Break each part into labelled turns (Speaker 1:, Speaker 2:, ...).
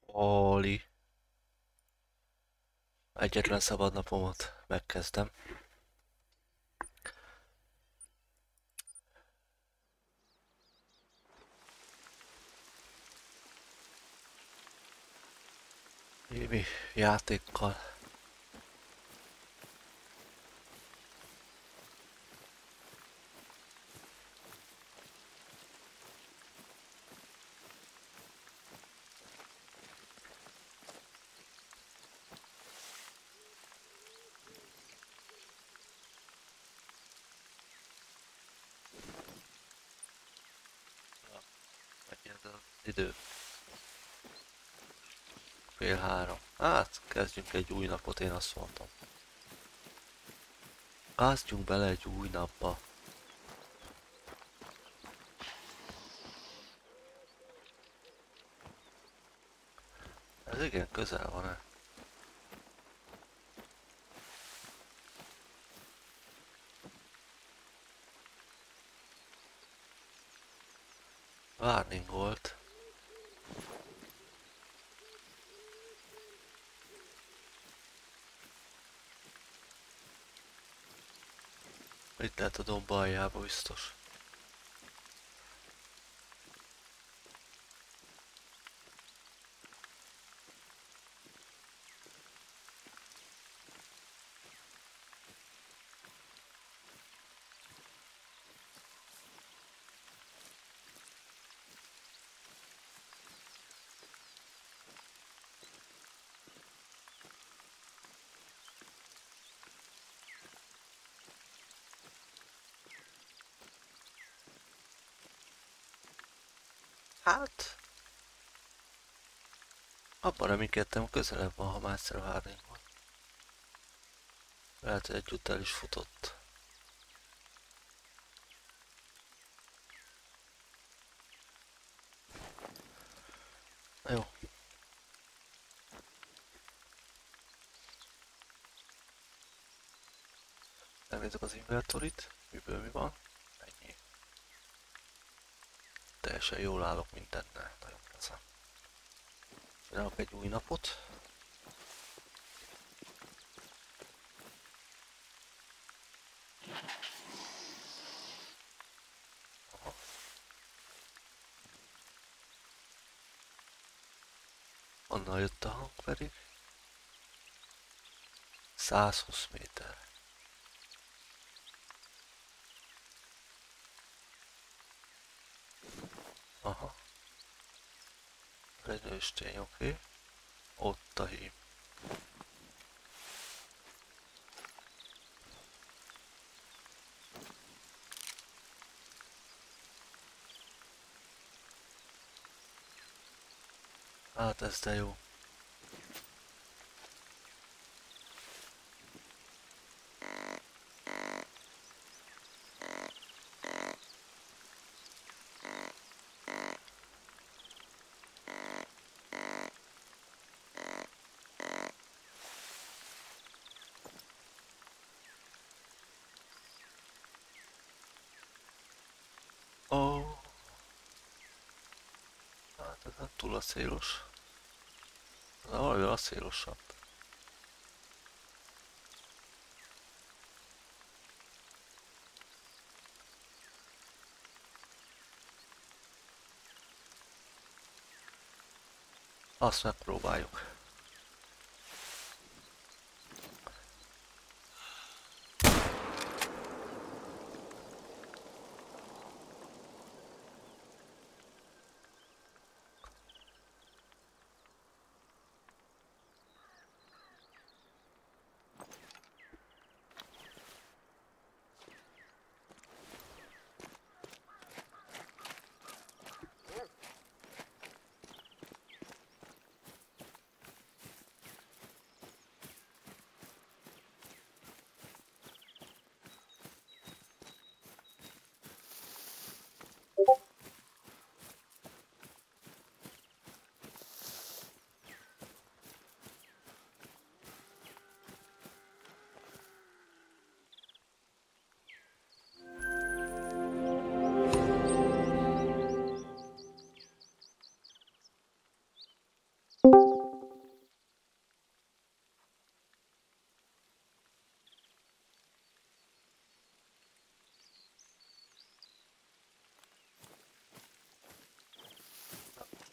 Speaker 1: Oli. Egyetlen szabad napomat megkezdem. Némi játékkal. Mennyi az idő? 2:30. Hát, kezdjünk egy új napot, én azt mondom. Kezdjünk bele egy új napba. Ez igen közel van-e? Warning volt. Itt lehet a domba aljába biztos. Hát, abban reménykedtem, közelebb van, ha Master Warning van. Lehet, hogy együtt el is futott. Na jó. Megnézzük az inventorit, miből mi van. Ennyi. Teljesen jól állok mindennel, nagyon kezem. Csinálok egy új napot. Aha. Onnan jött a hang pedig. 120 méter. Aha. Egy nőstény, oké. Ott a hím. Hát ez de jó. Ó. Hát ez nem túl acélos. Ez valami acélosabb. Azt megpróbáljuk.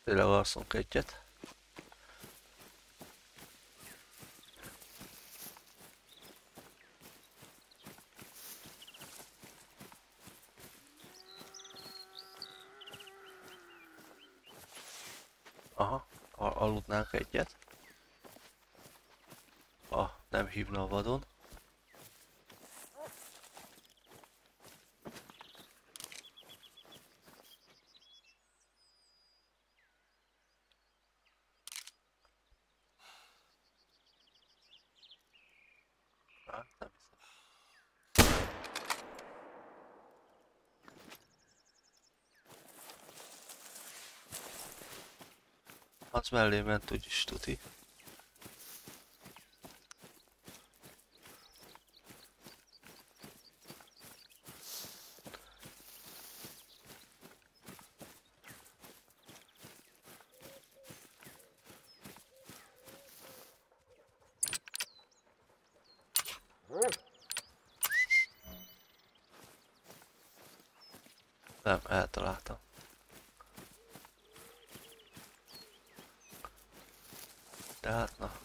Speaker 1: Tényleg alszunk egyet. Aha, aludnánk egyet. Ha nem hívna a vadon. Hát, nem hiszem. Az mellé ment úgyis tuti. Nem, eltaláltam. De hát na.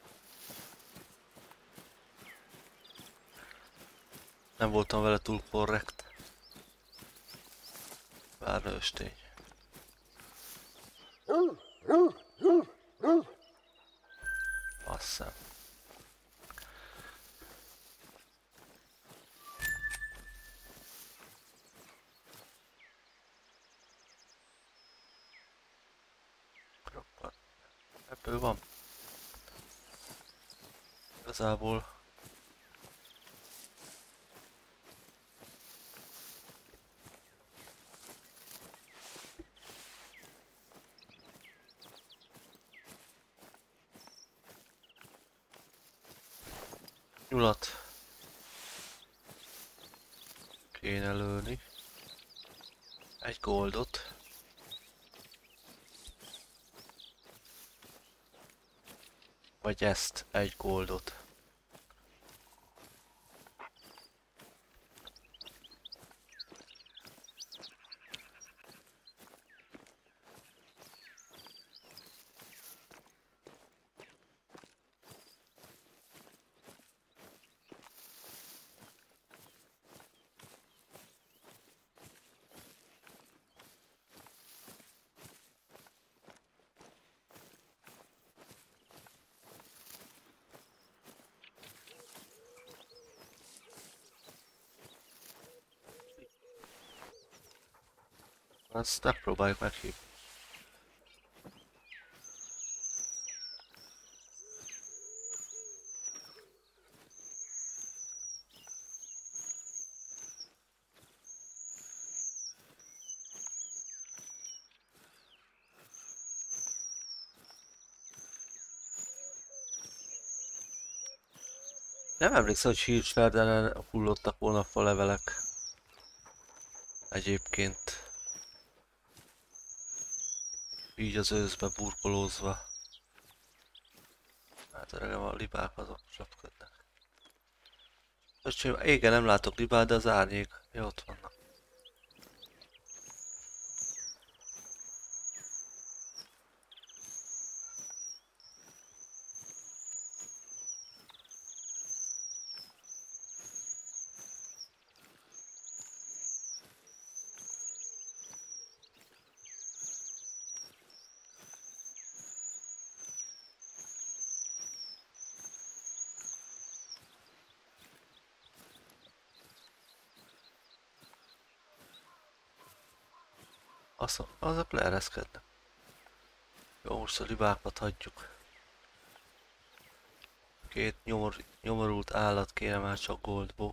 Speaker 1: Nem voltam vele túl korrekt. Bár nőstény. Azt hiszem. Ebből van. Igazából nyulat kéne lőni. Egy goldot. Vagy ezt, egy goldot. Azt megpróbáljuk meghívni. Nem emlékszem, hogy Hirschfeldenen hullottak volna fa levelek. Egyébként. Így az őszbe burkolózva. Hát öregem, a libák azok csapkodnak. Öcsém, égen nem látok libát, de az árnyék. Ja, ott vannak. Azok leereszkednek. Jó, most a libákat hagyjuk. Két nyomorult állat kéne már csak goldból.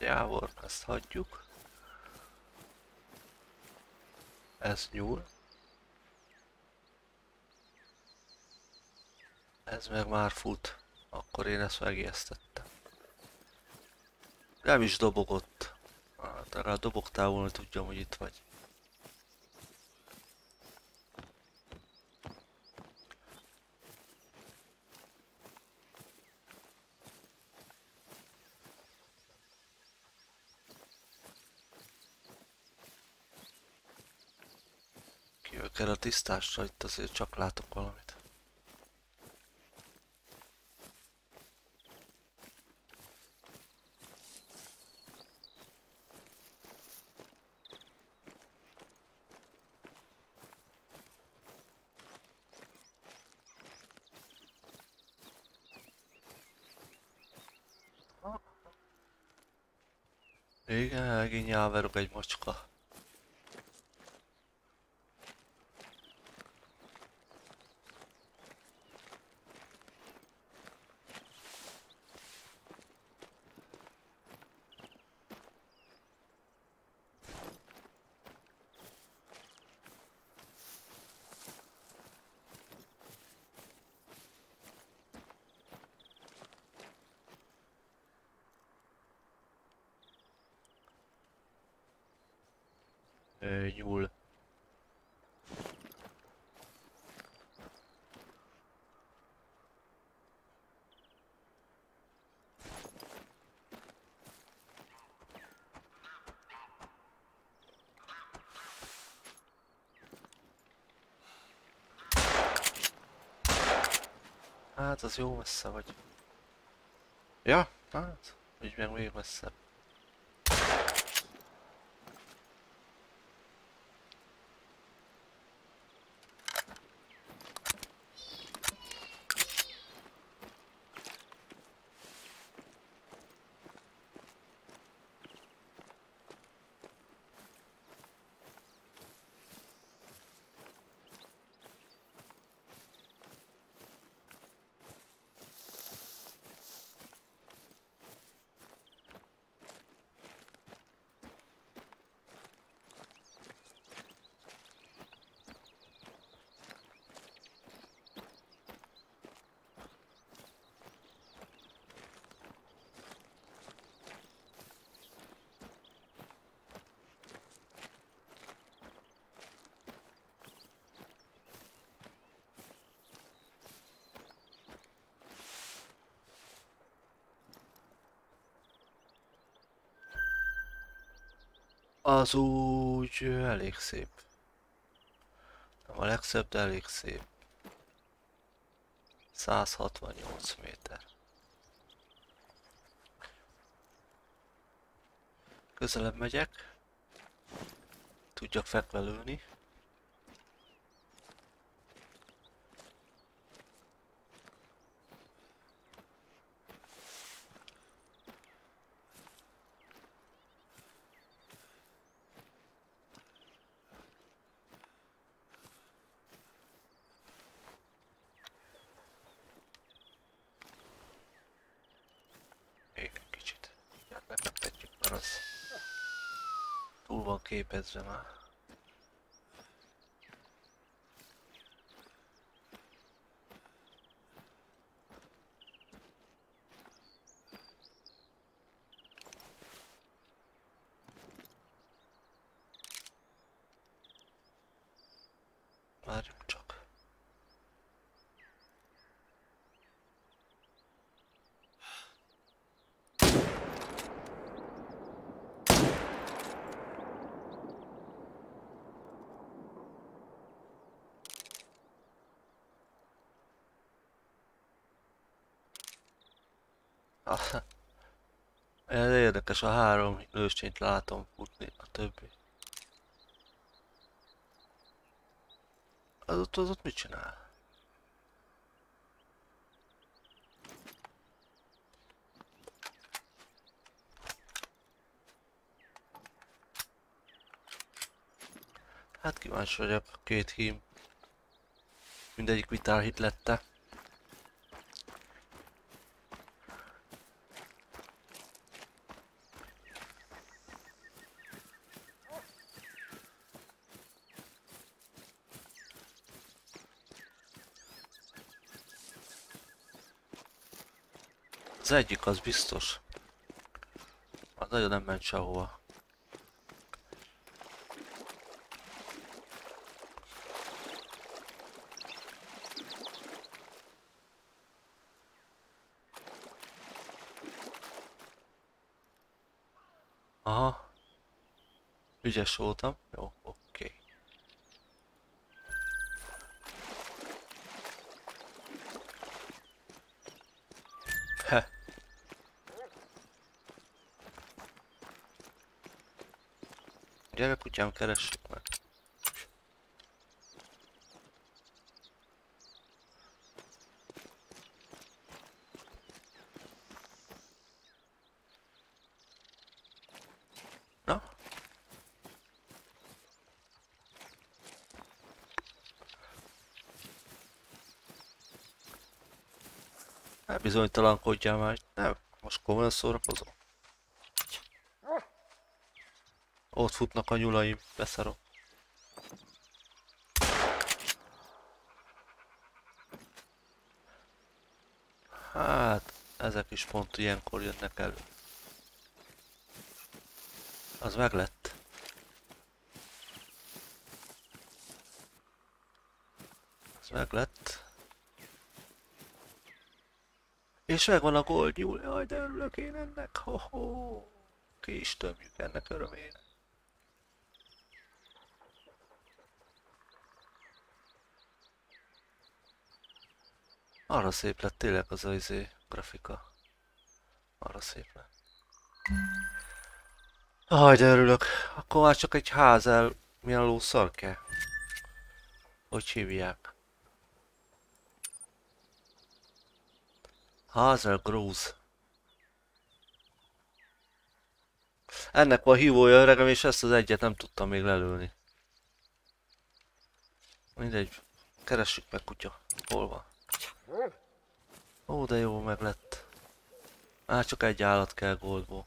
Speaker 1: Jávor, ezt hagyjuk. Ez nyúl. Ez meg már fut. Akkor én ezt megijesztettem. Nem is dobogott. Hát legalább dobogtál volna, hogy tudjam, hogy itt vagy. Kijövök el a tisztásra, itt azért csak látok valamit. Igen, megint nyáverog egy macska. Nyúl. Hát az jó messze vagy. Ja, hát, úgy meg még messzebb. Az úgy elég szép. Nem a legszebb, de elég szép. 168 méter. Közelebb megyek. Tudjak fekve lőni. Még egy kicsit. Lefektetjük, mert az túl van képezve már. Várjunk csak. Ah, ez érdekes, a három lőstényt látom futni, a többi. Az ott mit csinál? Hát kíváncsi vagyok, két hím. Mindegyik vitál lette. Az egyik az biztos. Az nagyon nem ment sehova. Aha. Ügyes voltam. Jó, oké. He. Gyere kutyám, keressük meg. Na? Hát bizonytalankodjál már. Nem, most komolyan szórakozom. Ott futnak a nyulaim, beszarom. Hát, ezek is pont ilyenkor jönnek elő. Az meglett. Az meglett. És megvan a gold nyúl. Jaj, de örülök én ennek. Ho-ho. Ki is tömjük ennek örömére. Arra szép lett tényleg az a grafika. Arra szép lett. Aj, de örülök. Akkor már csak egy ház el... Milyen lószar kell? Hogy hívják? Hazel Grove. Ennek van hívója öregem, és ezt az egyet nem tudtam még lelőni. Mindegy. Keressük meg, kutya. Hol van? Ó, de jó, meg lett. Már csak egy állat kell goldból.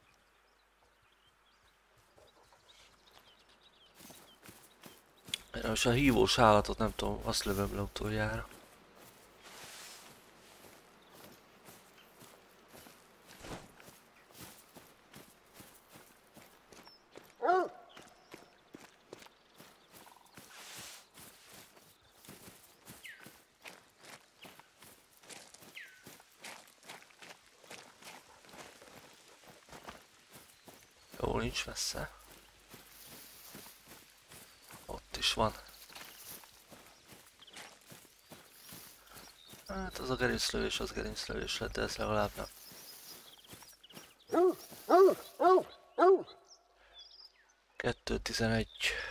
Speaker 1: És a hívós állatot nem tudom, azt lövöm le utoljára. Jó, nincs messze. Ott is van. Hát az a gerinclövés, az gerinclövés lett, de ez legalább nem. 2:11.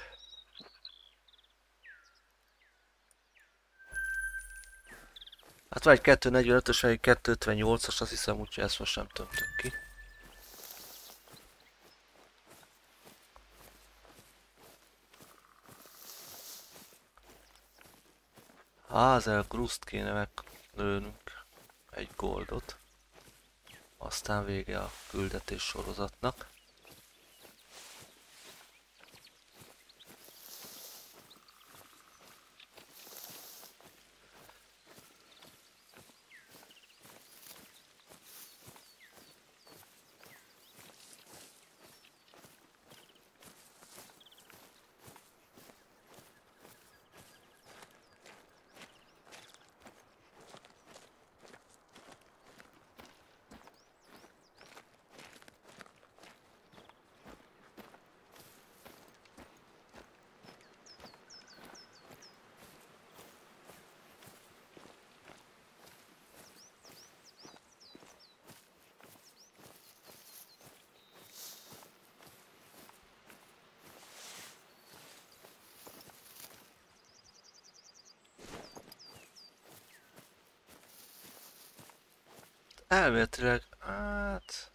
Speaker 1: Hát vagy 2:45-ös, vagy 2:58-as, azt hiszem, úgyhogy ezt most nem tömtük ki. Hazel Grust kéne meglőnünk egy goldot. Aztán vége a küldetés sorozatnak. Elméletileg, hát...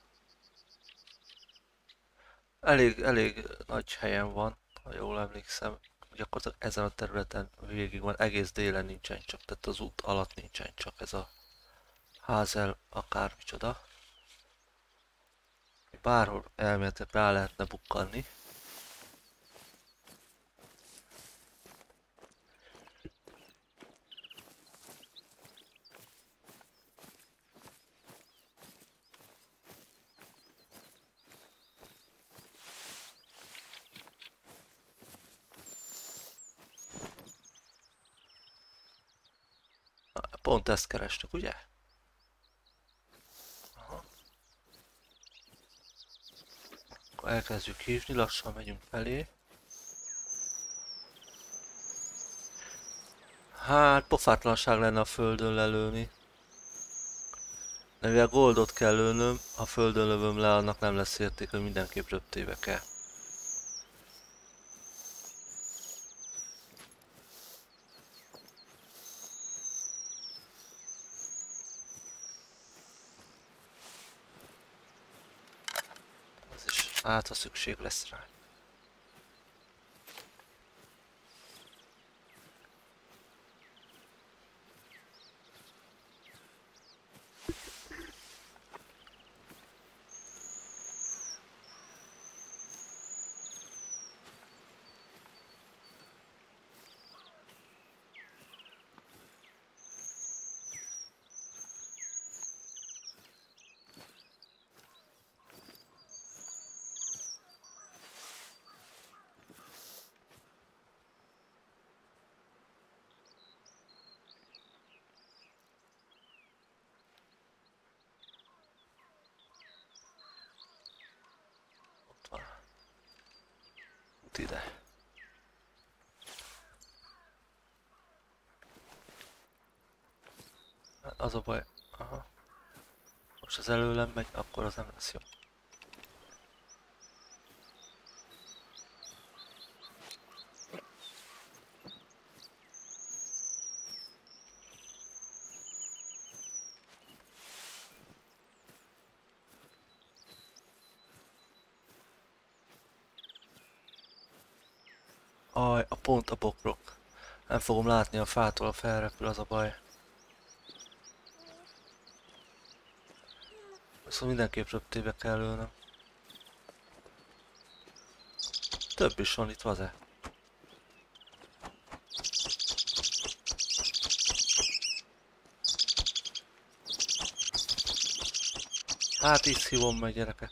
Speaker 1: Elég nagy helyen van, ha jól emlékszem. Gyakorlatilag ezen a területen végig van, egész délen nincsen csak, tehát az út alatt nincsen csak ez a Hazel akármicsoda. Bárhol elméletileg rá lehetne bukkanni. Pont ezt kerestük, ugye? Aha. Akkor elkezdjük hívni, lassan megyünk felé. Hát pofátlanság lenne a földön lelőni. De mivel goldot kell lőnöm, ha földön lövöm le, annak nem lesz érték, hogy mindenképp röptébe kell. Ez is, hát ha szükség lesz rá. Ott van. Út ide. Az a baj. Aha. Most az előlem megy, akkor az nem lesz jó. Aj, a pont a bokrok. Nem fogom látni a fától, a felrepül, az a baj. Szóval mindenképp röptébe kell lőnöm. Több is van itt, vaze. Hát így szívom meg, gyerekek.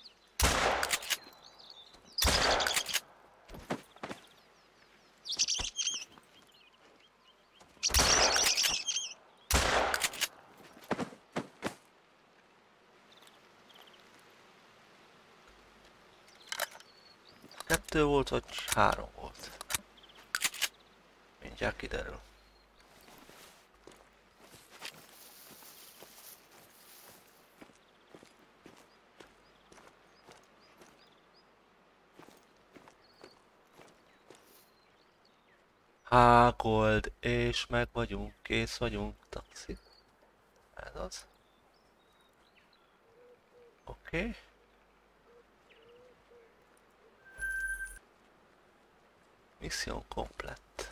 Speaker 1: Kettő volt, vagy három volt? Mindjárt kiderül. Gold, és meg vagyunk, kész vagyunk, taxi. Ez az. Oké. Mission komplett.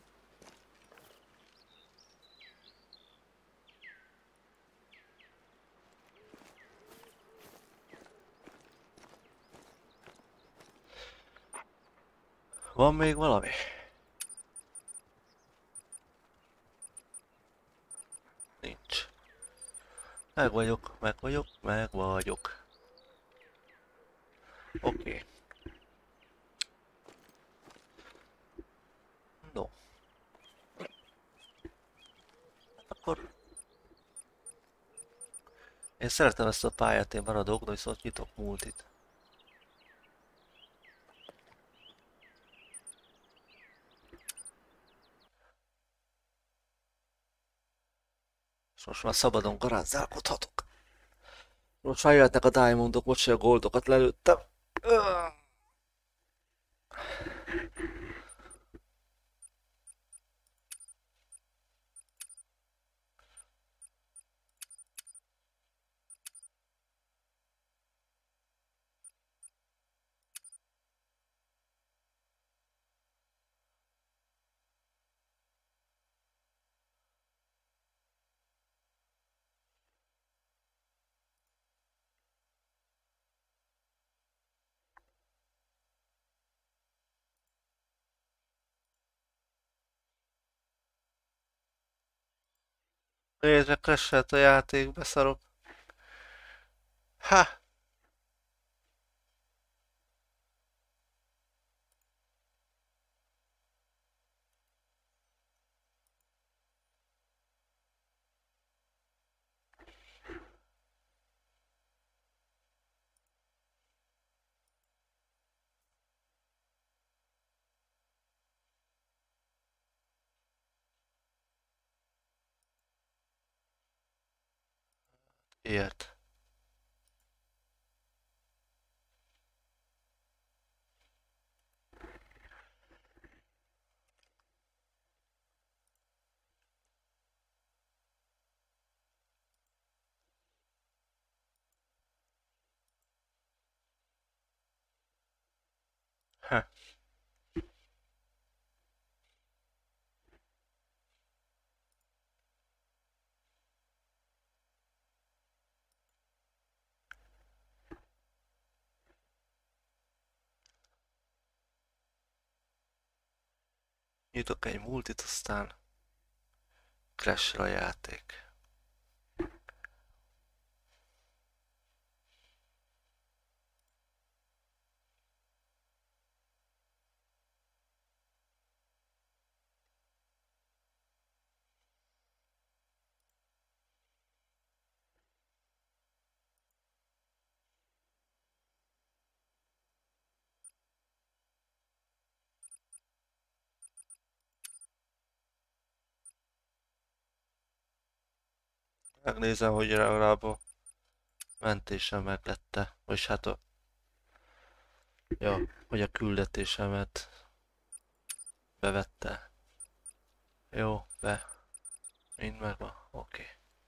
Speaker 1: Van még valami? Nincs. Meg vagyok, meg vagyok, meg vagyok. Oké. No. Akkor... Én szeretem ezt a pályát, én maradok, de viszont nyitok multit. És most már szabadon garázdálkodhatok. Most már jöhetnek a diamondok, most se a goldokat lelőttem. Nézd meg, crashelt a játék, beszarok. Ha! Ilyet. Ha. Nyitok egy multit, aztán crash a játék. Megnézem, hogy legalább a mentésem meglette. Vagyis hát a... Ja, hogy a küldetésemet bevette. Jó, mind megvan. Oké.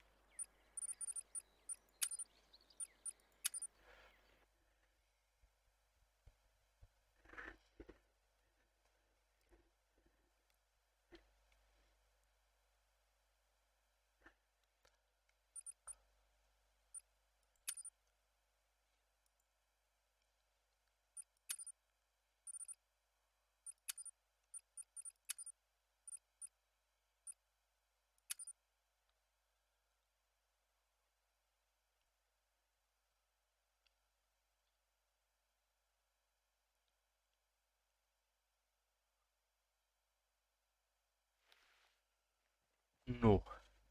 Speaker 1: No.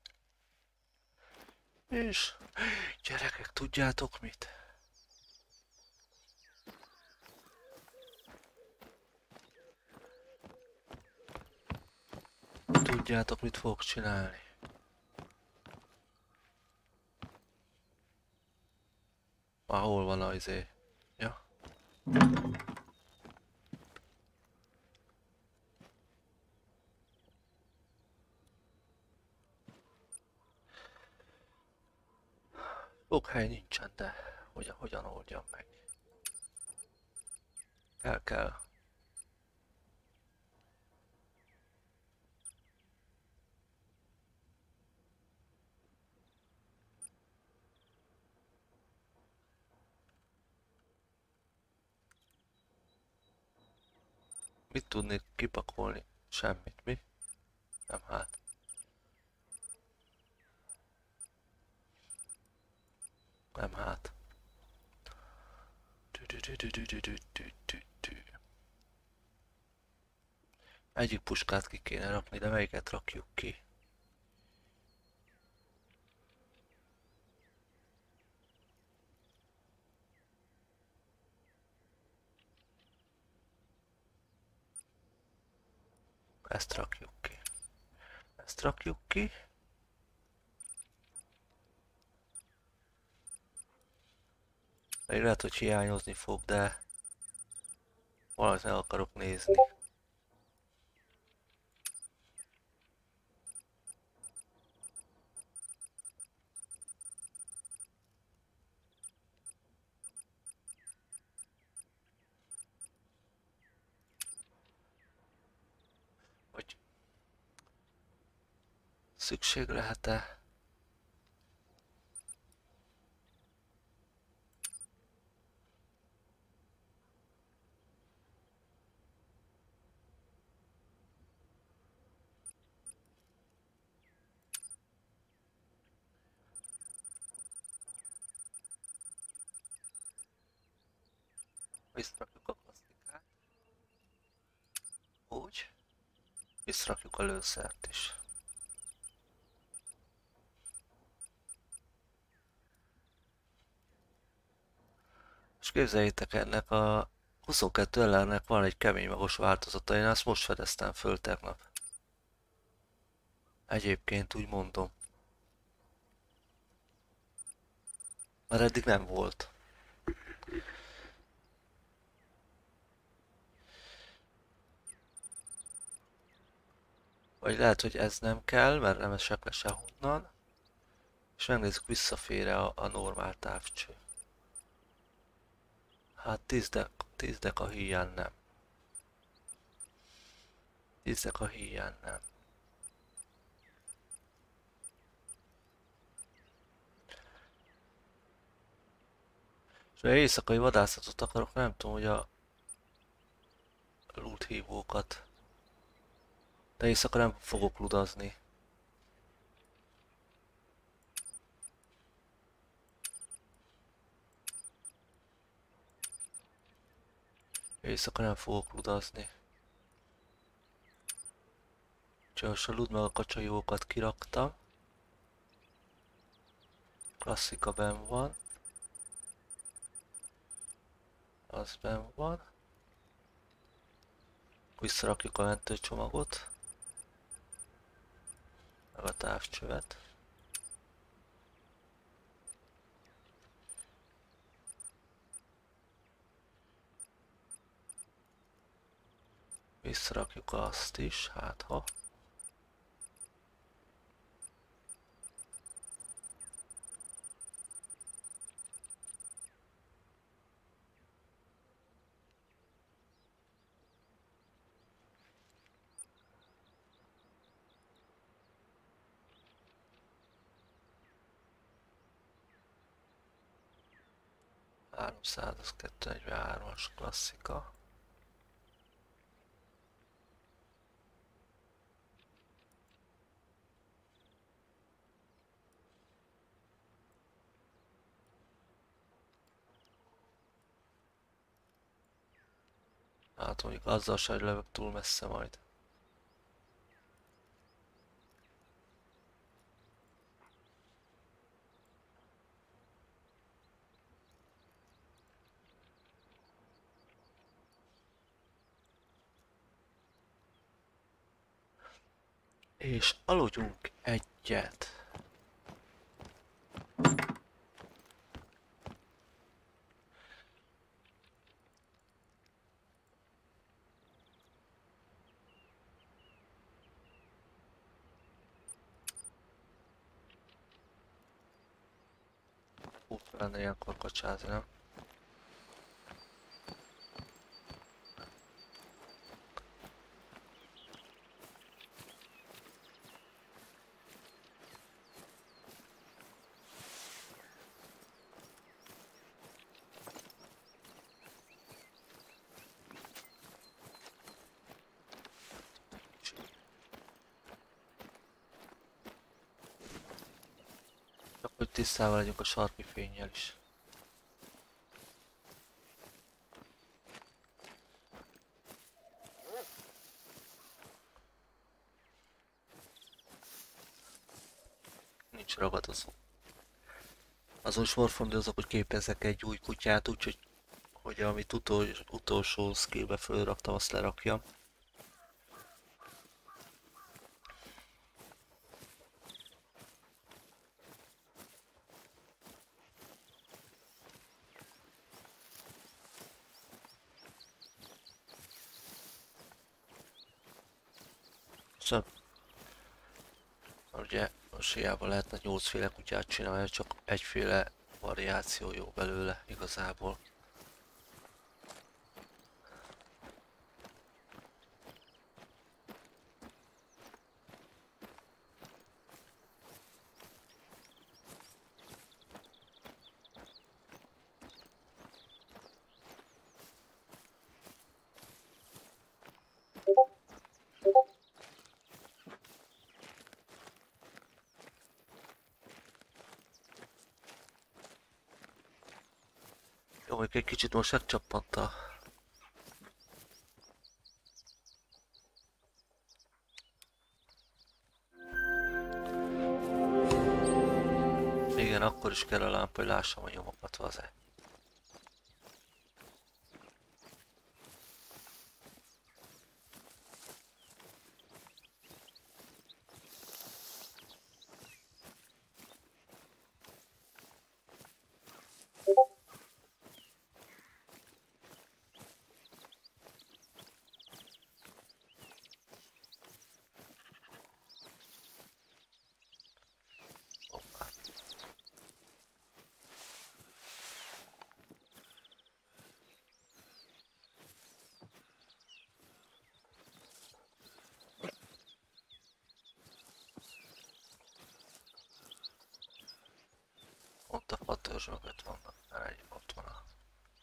Speaker 1: És gyerekek, tudjátok mit? Tudjátok mit fogok csinálni? Már hol van az izé? Ja. Foghely nincsen, de hogyan oldjam meg? Kell. Mit tudnék kipakolni? Semmit, mi? Nem hát. Nem hát. Egyik puskát ki kéne rakni, de melyiket rakjuk ki? Ezt rakjuk ki. Ezt rakjuk ki. Még lehet, hogy hiányozni fog, de valamit meg akarok nézni. Hogy szükség lehet-e? Visszrakjuk a plastikát. Úgy. Visszrakjuk a lőszert is. És képzeljétek, ennek a 22 ellennek van egy kemény magos változata, én ezt most fedeztem föl tegnap. Egyébként úgy mondom. Már eddig nem volt. Vagy lehet, hogy ez nem kell, mert nem esek le sehonnan. És megnézzük, visszafér-e a normál távcső. Hát 10 deka híján nem. 10 deka híján nem. És ha éjszakai vadászatot akarok, nem tudom, hogy a loot hívókat. De éjszaka nem fogok ludazni. Éjszaka nem fogok ludazni. Csak a lud meg a kacsajókat kiraktam. Klasszika benn van. Az benn van. Visszarakjuk a mentőcsomagot. Meg a távcsövet. Visszarakjuk azt is, hát ha. Az 243-as klasszika. Hát mondjuk azzal sem lövök túl messze majd. És aludjunk egyet. Lenne ilyenkor kacsázni, nem? Csak hogy tisztában legyünk a sarki fénnyel is. Nincs ragadozó. Azon is morfondozok, hogy képezzek egy új kutyát, úgyhogy hogy amit utolsó skillbe fölraktam, azt lerakjam. Szóval ugye a séjában lehetne 8 féle kutyát csinálni, csak egyféle variáció jó belőle igazából. Jó, hogy egy kicsit most megcsappant a... Igen, akkor is kell a lámpa, hogy lássam a nyomokat, vaze. biztos mögött vannak, mert egy ott van a...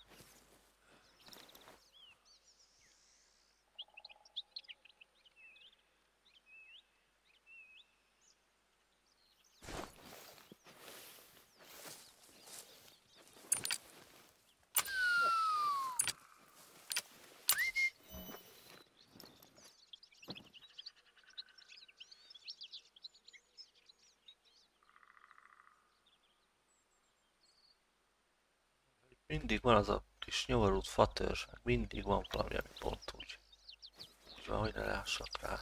Speaker 1: Mindig van az a kis nyomorult fatörzs, meg mindig van valami, ami pont úgy. Úgy van, hogy ne lássak rá.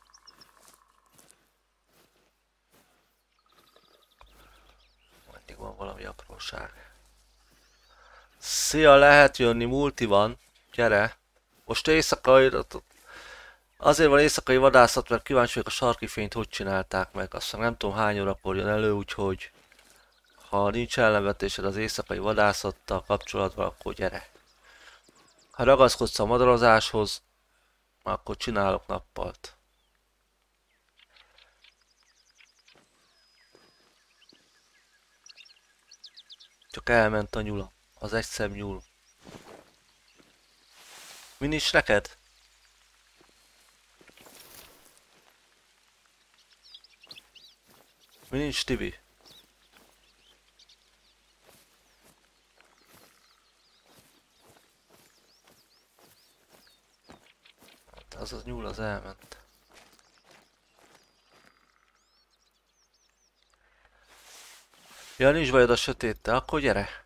Speaker 1: Mindig van valami apróság. Szia, lehet jönni, multi van. Gyere. Most éjszakai... Azért van éjszakai vadászat, mert kíváncsi vagyok a sarki fényt hogy csinálták meg. Aztán nem tudom hány órakor jön elő, úgyhogy... Ha nincs ellenvetésed az éjszakai vadászattal kapcsolatban, akkor gyere. Ha ragaszkodsz a madarozáshoz, akkor csinálok nappalt. Csak elment a nyula. Az egyszem nyúl. Mi nincs neked? Mi nincs, Tibi? Az a nyúl az elment. Ja, nincs bajod a sötéttel, akkor gyere.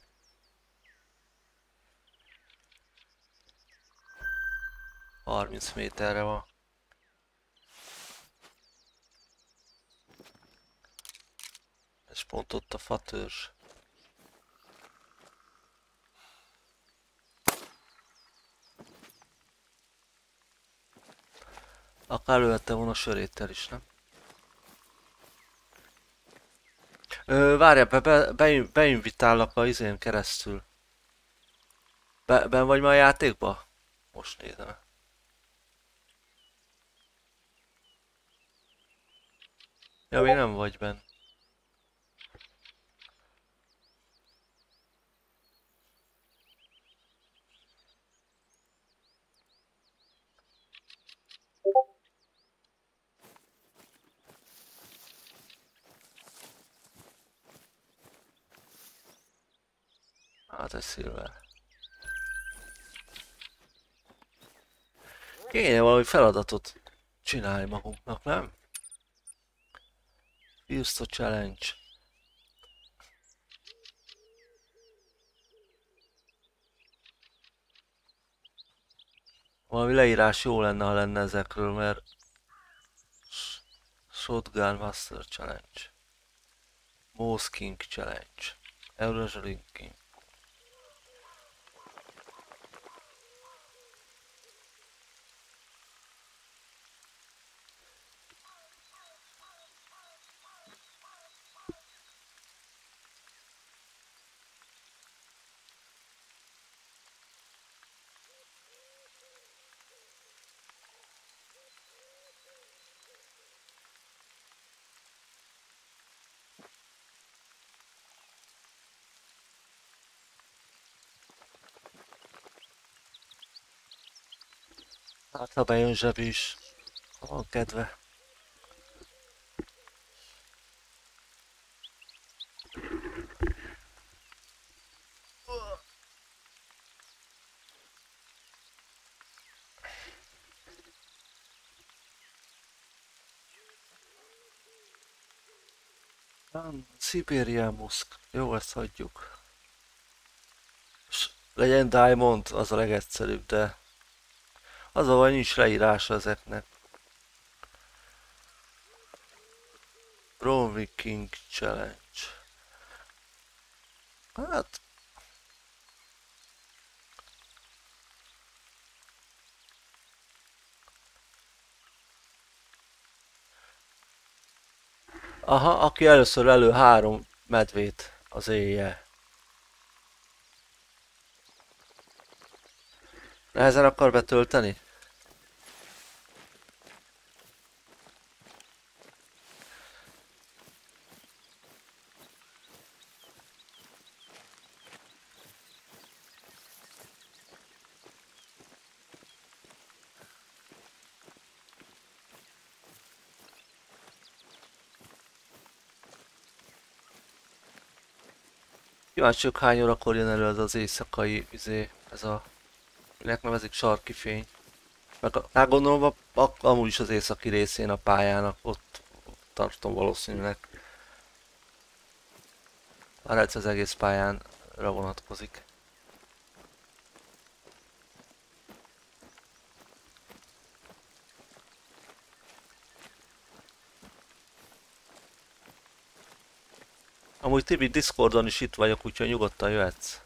Speaker 1: Harminc méterre van. És pont ott a fatörzs. Akár lőhettem volna a söréttel is, nem? Várjál, beinvitállak a izén keresztül. Ben vagy ma a játékba? Most nézem. Ja, még nem vagy benn. Hát ez Silver. Kéne valami feladatot csinálni magunknak, nem? Írsz a challenge. Valami leírás jó lenne, ha lenne ezekről, mert... Shotgun Master Challenge. Mouse King Challenge. Eurasia King. Hát ha bejön Zsebi is, ha van kedve. Siberian Musk. Jó, ezt hagyjuk. S legyen Diamond, az a legegyszerűbb, de... Az a baj, nincs leírása ezeknek. Romy King Challenge. Hát... Aha, aki először elő 3 medvét az éjjel. Nehezen akar betölteni? Kíváncsiak, hány órakor jön elő az éjszakai, ez a, minek nevezik, sarki fény. Meg hát gondolom amúgy is az északi részén a pályának, ott tartom valószínűleg. Már ez az egész pályánra vonatkozik. Amúgy Tibi, Discordon is itt vagyok, úgyhogy nyugodtan jöhetsz.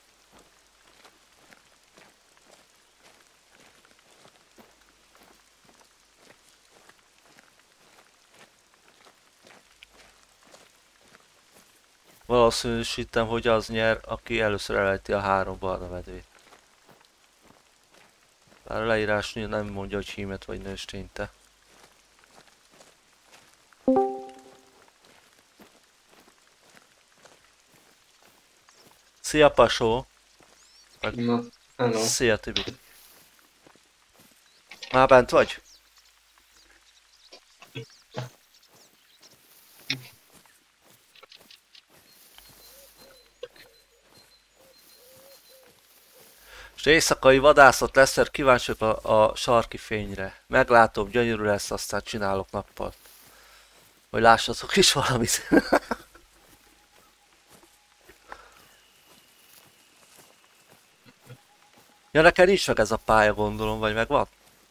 Speaker 1: Valószínűsítem, hogy az nyer, aki először elejti a 3 barna medvét. Bár a leírás nem mondja, hogy hímet vagy nőstényte. Szia Pasó!
Speaker 2: Na, hello.
Speaker 1: Szia Tibi! Már bent vagy? És éjszakai vadászat lesz, mert kíváncsiak a sarki fényre. Meglátom, gyönyörű lesz, aztán csinálok nappal. Hogy lássatok is valamit. Ja, neked nincs meg ez a pálya, gondolom, vagy megvan?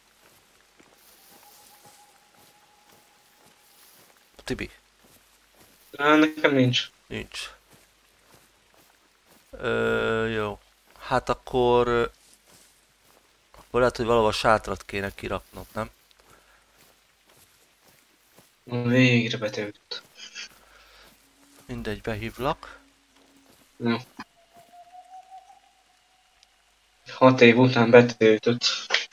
Speaker 1: Tibi?
Speaker 2: Nekem nincs.
Speaker 1: Nincs. Jó. Hát akkor lehet, hogy valahol sátrat kéne kiraknod, nem?
Speaker 2: Végre betöltött.
Speaker 1: Mindegy, behívlak.
Speaker 2: Jó. 6 év után betöltött.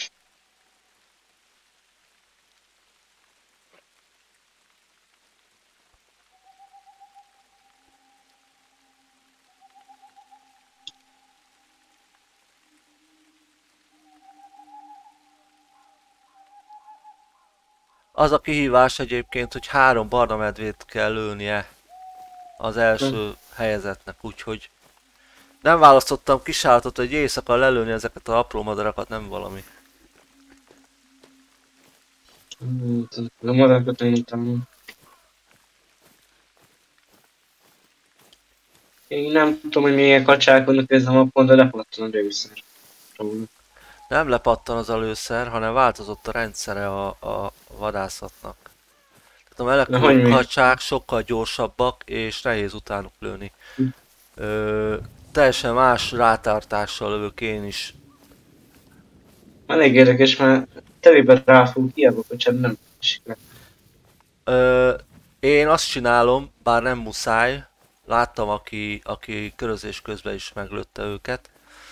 Speaker 1: Az a kihívás egyébként, hogy 3 barna medvét kell lőnie az első helyezettnek, úgyhogy nem választottam kisállatot, hogy éjszaka lelőni ezeket az apró madarakat, nem valami.
Speaker 2: A madarakat én utána. Én nem tudom, hogy milyen kacsák vannak ezen a napon, de lepattan a lőszer.
Speaker 1: Nem lepattan az előszer, hanem változott a rendszere a vadászatnak. Tehát a menekülő kacsák sokkal gyorsabbak és nehéz utánuk lőni. Teljesen más rátartással lövök én is.
Speaker 2: Elég érdekes, mert telébe ráfog, hiába kacsát nem esik le.
Speaker 1: Én azt csinálom, bár nem muszáj. Láttam, aki körözés közben is meglőtte őket.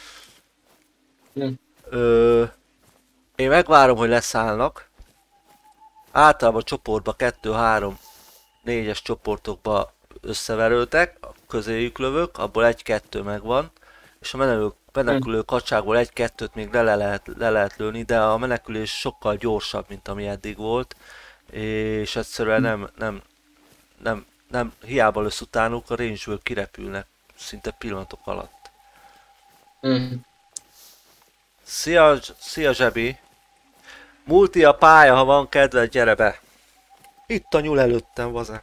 Speaker 1: Én megvárom, hogy leszállnak. Általában csoportba 2, 3, 4-es csoportokba összeverődtek, közéjük lövök, abból 1-2 megvan, és a menekülő kacsákból 1-2-t még le lehet lőni, de a menekülés sokkal gyorsabb, mint ami eddig volt, és egyszerűen nem hiába lösz utánuk, a range-ből kirepülnek szinte pillanatok alatt. Szia Zsebi! Multi a pálya, ha van kedved, gyere be! Itt a nyúl előttem, vaze.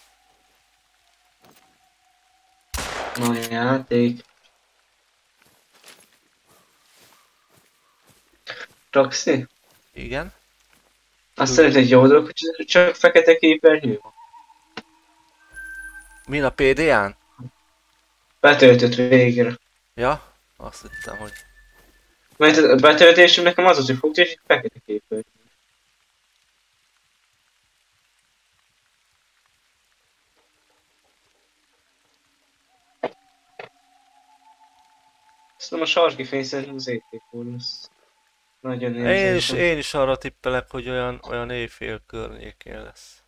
Speaker 2: A játék. Roxy?
Speaker 1: Igen?
Speaker 2: Azt szerint egy jó dolog, hogy csak fekete képernyő van.
Speaker 1: Min a PDA-n?
Speaker 2: Betöltött végre.
Speaker 1: Ja? Azt hittem, hogy...
Speaker 2: Mert a betöltésem nekem az hogy fogja, és egy fekete képernyő. Szerintem a sarki fény szerintem az éjfélkor lesz. Nagyon érzékeny.
Speaker 1: Én is arra tippelek, hogy olyan éjfél környékén lesz.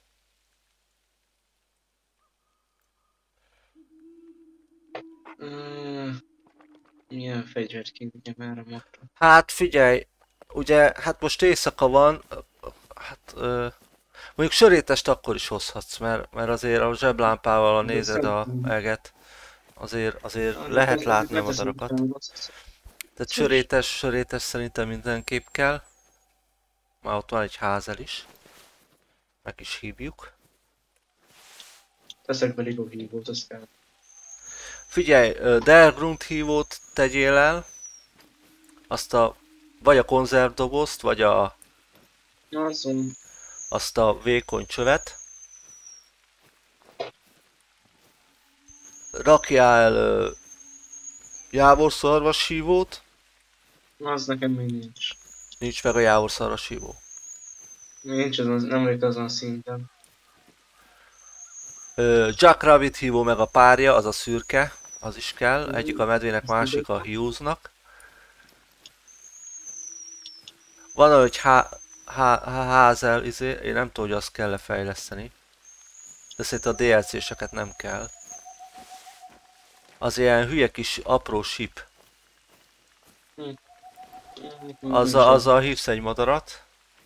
Speaker 2: Milyen fegyvert kívüljem erre magra?
Speaker 1: Hát figyelj, ugye, hát most éjszaka van, hát mondjuk sörétest akkor is hozhatsz, mert azért a zseblámpával, ha nézed a eget, azért lehet látni a madarakat. Tehát sörétes szerintem mindenképp kell. Már ott van egy házel is. Meg is hívjuk.
Speaker 2: Teszek be Ligo hívót, azt kell.
Speaker 1: Figyelj, Delgrunt hívót tegyél el. Azt vagy a konzervdobozt, vagy
Speaker 2: Azon.
Speaker 1: azt a vékony csövet. Rakjál jávorszarvas hívót.
Speaker 2: Az nekem még nincs.
Speaker 1: Nincs meg a jávorszarvas hívó.
Speaker 2: Nincs azon, nem vagyok azon a szinten.
Speaker 1: Jackrabbit hívó meg a párja, az a szürke. Az is kell. Egyik a medvének, másik a hiúznak. Van egy házel, én nem tudom, hogy azt kell fejleszteni. De szerintem a DLC-seket nem kell. Az ilyen hülye kis apró sip. Azzal hívsz egy madarat.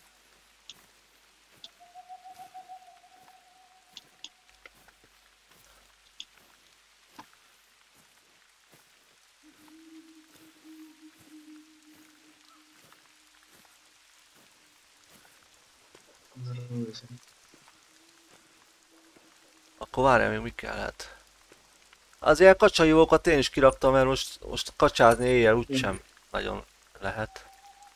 Speaker 1: Akkor várjál, még mi kellett? Az ilyen kacsajókat én is kiraktam, mert most kacsázni éjjel úgysem nagyon lehet.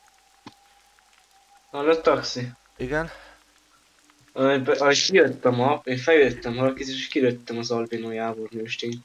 Speaker 2: A taxi.
Speaker 1: Igen?
Speaker 2: Ahogy kijött a map, én feljöttem valakit és kilőttem az albino Jávor nőstényt.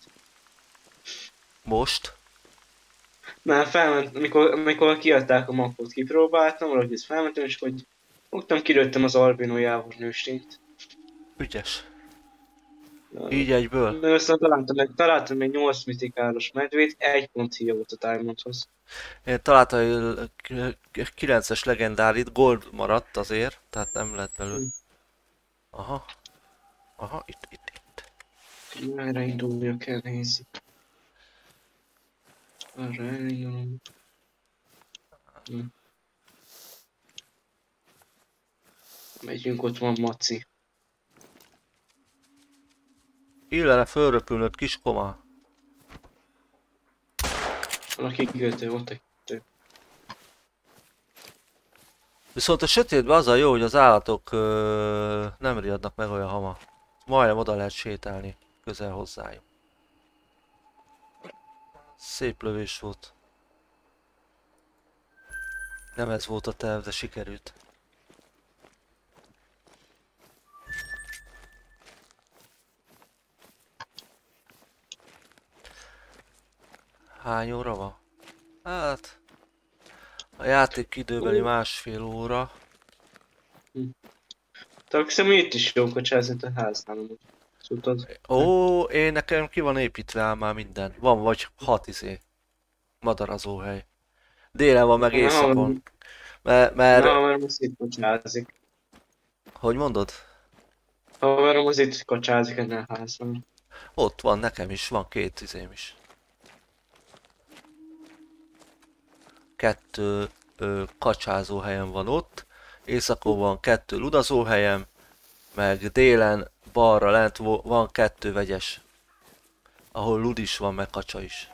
Speaker 1: Most?
Speaker 2: Már felment, amikor kiadták a mapot, kipróbáltam, valahogy ezt felmentem, és hogy fogtam, kilőttem az albino Jávor nőstényt.
Speaker 1: Ügyes. Így egyből?
Speaker 2: De aztán találtam egy 8 mitikáros medvét, 1 pont hiány volt a Diamondhoz.
Speaker 1: Én találtam egy 9-es legendárit, gold maradt azért, tehát nem lett belőle. Aha. Aha, itt.
Speaker 2: Merre induljak el, nézzük. Arra elindulom. Megyünk, ott van Maci.
Speaker 1: Illene fölröpülnöd, kiskoma.
Speaker 2: Van a kikötő, ott egy kikötő.
Speaker 1: Viszont a sötétben az a jó, hogy az állatok nem riadnak meg olyan hamar. Majdnem oda lehet sétálni, közel hozzájuk. Szép lövés volt. Nem ez volt a terv, de sikerült. Hány óra van? Hát... A játék időbeli másfél óra.
Speaker 2: Taxi, mi itt is jó kocsázni a háznál, tudod?
Speaker 1: Én nekem ki van építve ám már minden. Van vagy 6 madarazóhely. Délen van meg éjszakon. Mert...
Speaker 2: Haverom az itt kocsázik.
Speaker 1: Hogy mondod?
Speaker 2: Haverom az itt kocsázik ennél a háznál.
Speaker 1: Ott van, nekem is, van 2 is. 2 kacsázóhelyem van ott. Északon van 2 ludazóhelyem. Meg délen, balra lent van 2 vegyes. Ahol lud is van, meg kacsa is.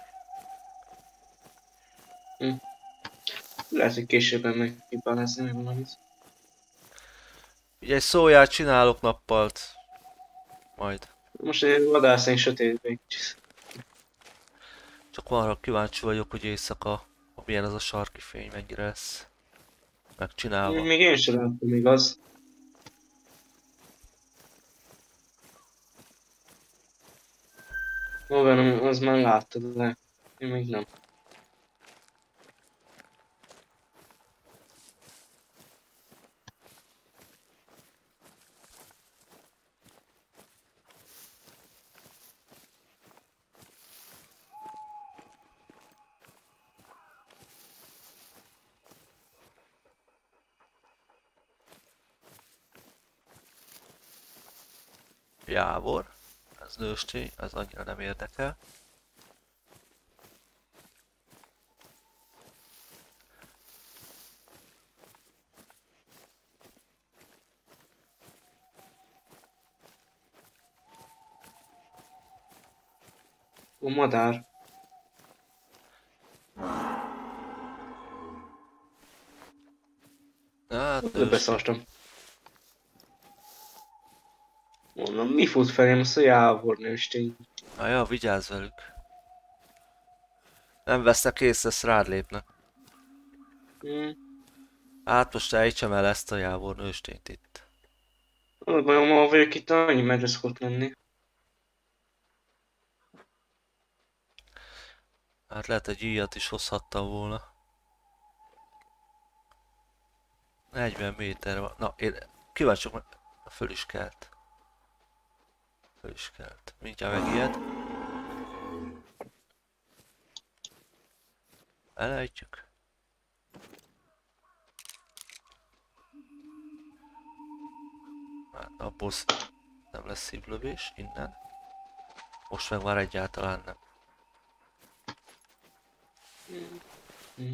Speaker 2: Lehet, hogy későbben megkipálezni meg valamit.
Speaker 1: Ugye egy szóját csinálok nappalt. Majd.
Speaker 2: Most egy vadászén sötétben.
Speaker 1: Csak arra kíváncsi vagyok, hogy éjszaka milyen az a sarki fény, mennyire lesz megcsinálva.
Speaker 2: Még én sem láttam, igaz? Haverom, az már láttad le. Én még nem.
Speaker 1: Jávor, ez nőstény, ez annyira nem érdekel.
Speaker 2: A madár.
Speaker 1: Hát
Speaker 2: De beszartam. Mondom, mi fut felém, azt a jávornőstény.
Speaker 1: Na ja, vigyázz velük. Nem vesznek észre, ezt rád lépnek.
Speaker 2: Hmm.
Speaker 1: Hát most ejtsem el ezt a jávor nőstényt itt.
Speaker 2: Vajon ma vagyok itt, annyi medve szokott lenni.
Speaker 1: Hát lehet egy íjat is hozhattam volna. 40 méter van. Na, én kíváncsi meg... Föl is kelt. Föl is kelt. Mindjárt megijed. Elejtjük. Hát abból nem lesz szívlövés innen. Most meg már egyáltalán nem.
Speaker 2: Hmm.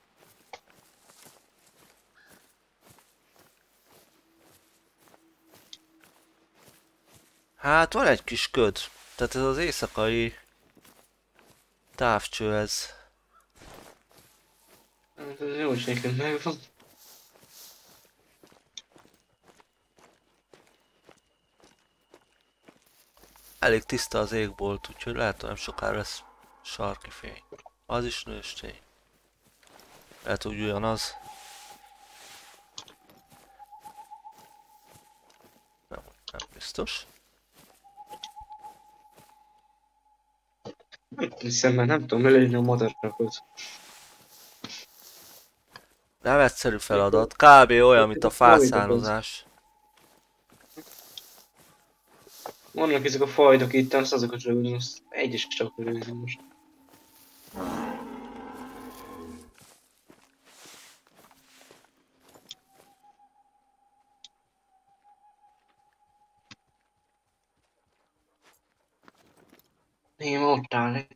Speaker 1: Hát van egy kis köd. Tehát ez az éjszakai távcső ez.
Speaker 2: Hát ez jó, hogy nekünk megvan.
Speaker 1: Elég tiszta az égbolt, úgyhogy lehet, hogy nem sokára lesz sarki fény. Az is nőstény. Lehet, hogy ugyanaz. Nem biztos.
Speaker 2: Nem hiszem, mert nem tudom lelőni a madarakot.
Speaker 1: Nem egyszerű feladat. Kb. olyan, mint a fászánozás.
Speaker 2: Vannak ezek a fajdok itt, azt azokat lövöm, azt egyes csak lövöm most. Én ott áll egy.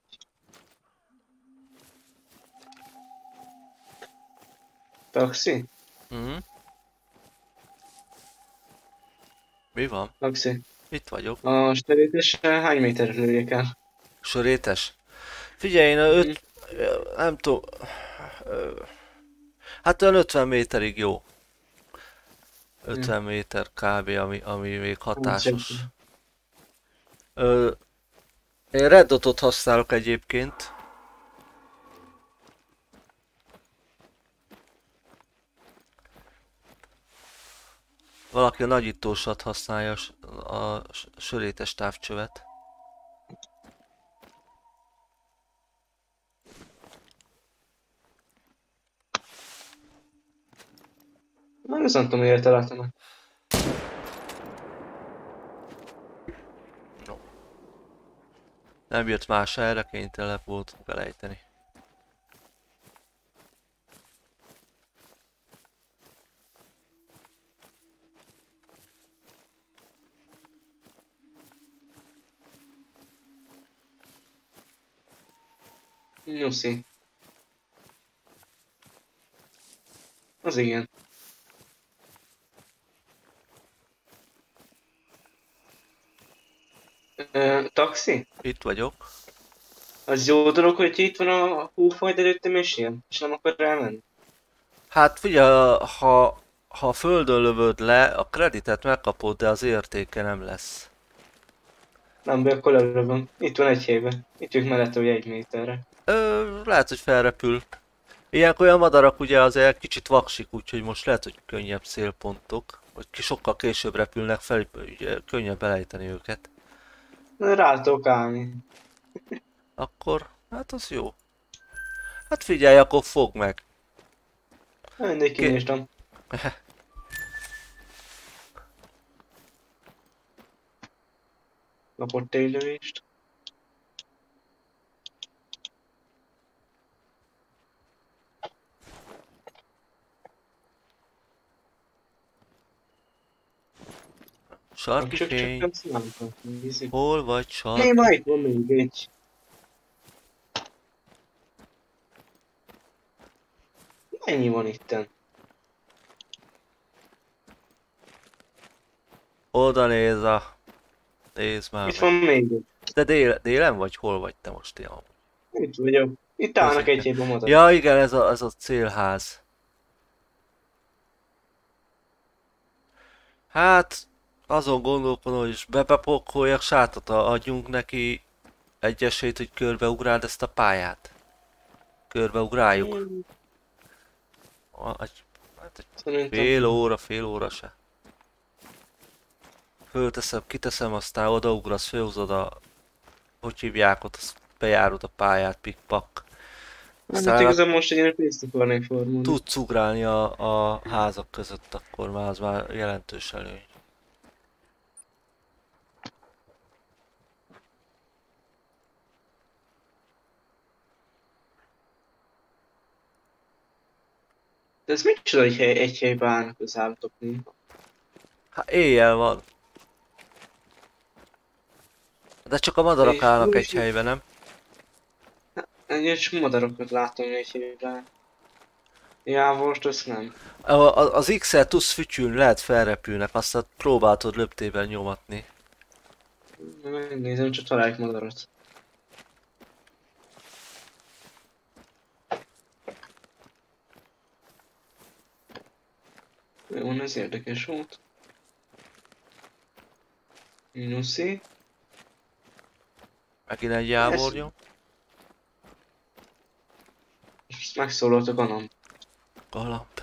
Speaker 2: Taxi?
Speaker 1: Mhm. Mi van?
Speaker 2: Taxi.
Speaker 1: Itt vagyok.
Speaker 2: A sterítéssel hány méterre lőjek el?
Speaker 1: Sörétes. Figyelj, én nem tudom. Hát olyan 50 méterig jó. 50 méter kb. Ami még hatásos. Én Red Dotot használok egyébként. Valaki a nagyítósat használja a sörétes távcsövet.
Speaker 2: Na, ez nem tudom, miért találtam meg.
Speaker 1: No. Nem jött más erre, kénytelen volt belejteni.
Speaker 2: Nyuszi. Az igen. Taxi?
Speaker 1: Itt vagyok.
Speaker 2: Az jó dolog, hogy itt van a hófajd előttem és ilyen, és nem akar elmenni.
Speaker 1: Hát figyelj, ha a földön lövöd le, a kreditet megkapod, de az értéke nem lesz.
Speaker 2: Nem be, akkor lelövöm. Itt van egy helyben. Itt ők mellett, hogy 1 méterre.
Speaker 1: Lehet, hogy felrepül. Ilyenkor olyan madarak ugye azért kicsit vaksik, úgyhogy most lehet, hogy könnyebb célpontok. Vagy sokkal később repülnek fel, ugye könnyebb elejteni őket.
Speaker 2: Rá tudok állni.
Speaker 1: Akkor, hát az jó. Hát figyelj, akkor fogd meg.
Speaker 2: Mindig kinéztem. Kapott egy lövést.
Speaker 1: Sarki
Speaker 2: Csak
Speaker 1: fény.
Speaker 2: nem számítom. Nézzük.
Speaker 1: Hol vagy
Speaker 2: Mi
Speaker 1: sarki?
Speaker 2: majd van még egy. Mennyi van itten?
Speaker 1: Oda nézd már
Speaker 2: Itt
Speaker 1: meg.
Speaker 2: van még egy.
Speaker 1: De délen vagy? Hol vagy te most ilyen?
Speaker 2: Itt vagyok. Itt állnak egy helyben madarak.
Speaker 1: Ja igen, ez a célház. Hát azon gondolkodom, hogy bepokkoljak, sátot adjunk neki egy esélyt, hogy körbeugráld ezt a pályát. Körbeugráljuk.
Speaker 2: Hmm,
Speaker 1: Hát egy
Speaker 2: Szerintem.
Speaker 1: fél óra se. Fölteszem, kiteszem, aztán odaugrasz, fölhozod a, hogy hívják ott, azt bejárod a pályát, pikpak.
Speaker 2: Hát
Speaker 1: Aztán
Speaker 2: igazából most egy ilyen pénzt akarnék formulni.
Speaker 1: tudsz ugrálni a házak között, akkor már az már jelentős előny.
Speaker 2: De ez micsoda, hogy egy helyben állnak az állatok néha?
Speaker 1: Hát éjjel van. De csak a madarak
Speaker 2: És
Speaker 1: állnak egy
Speaker 2: úgy,
Speaker 1: helyben, nem?
Speaker 2: én csak madarokat látom egy helyben. Jávort, azt nem.
Speaker 1: Az X-el tudsz fütyülni, lehet felrepülnek, aztán próbáltad löptében nyomatni.
Speaker 2: Megnézem, csak találjuk madarat. Jó, ez érdekes volt. Minuszi.
Speaker 1: Megint egy
Speaker 2: Ez,
Speaker 1: jávornyom.
Speaker 2: most megszólalt a galamb.
Speaker 1: Galamb.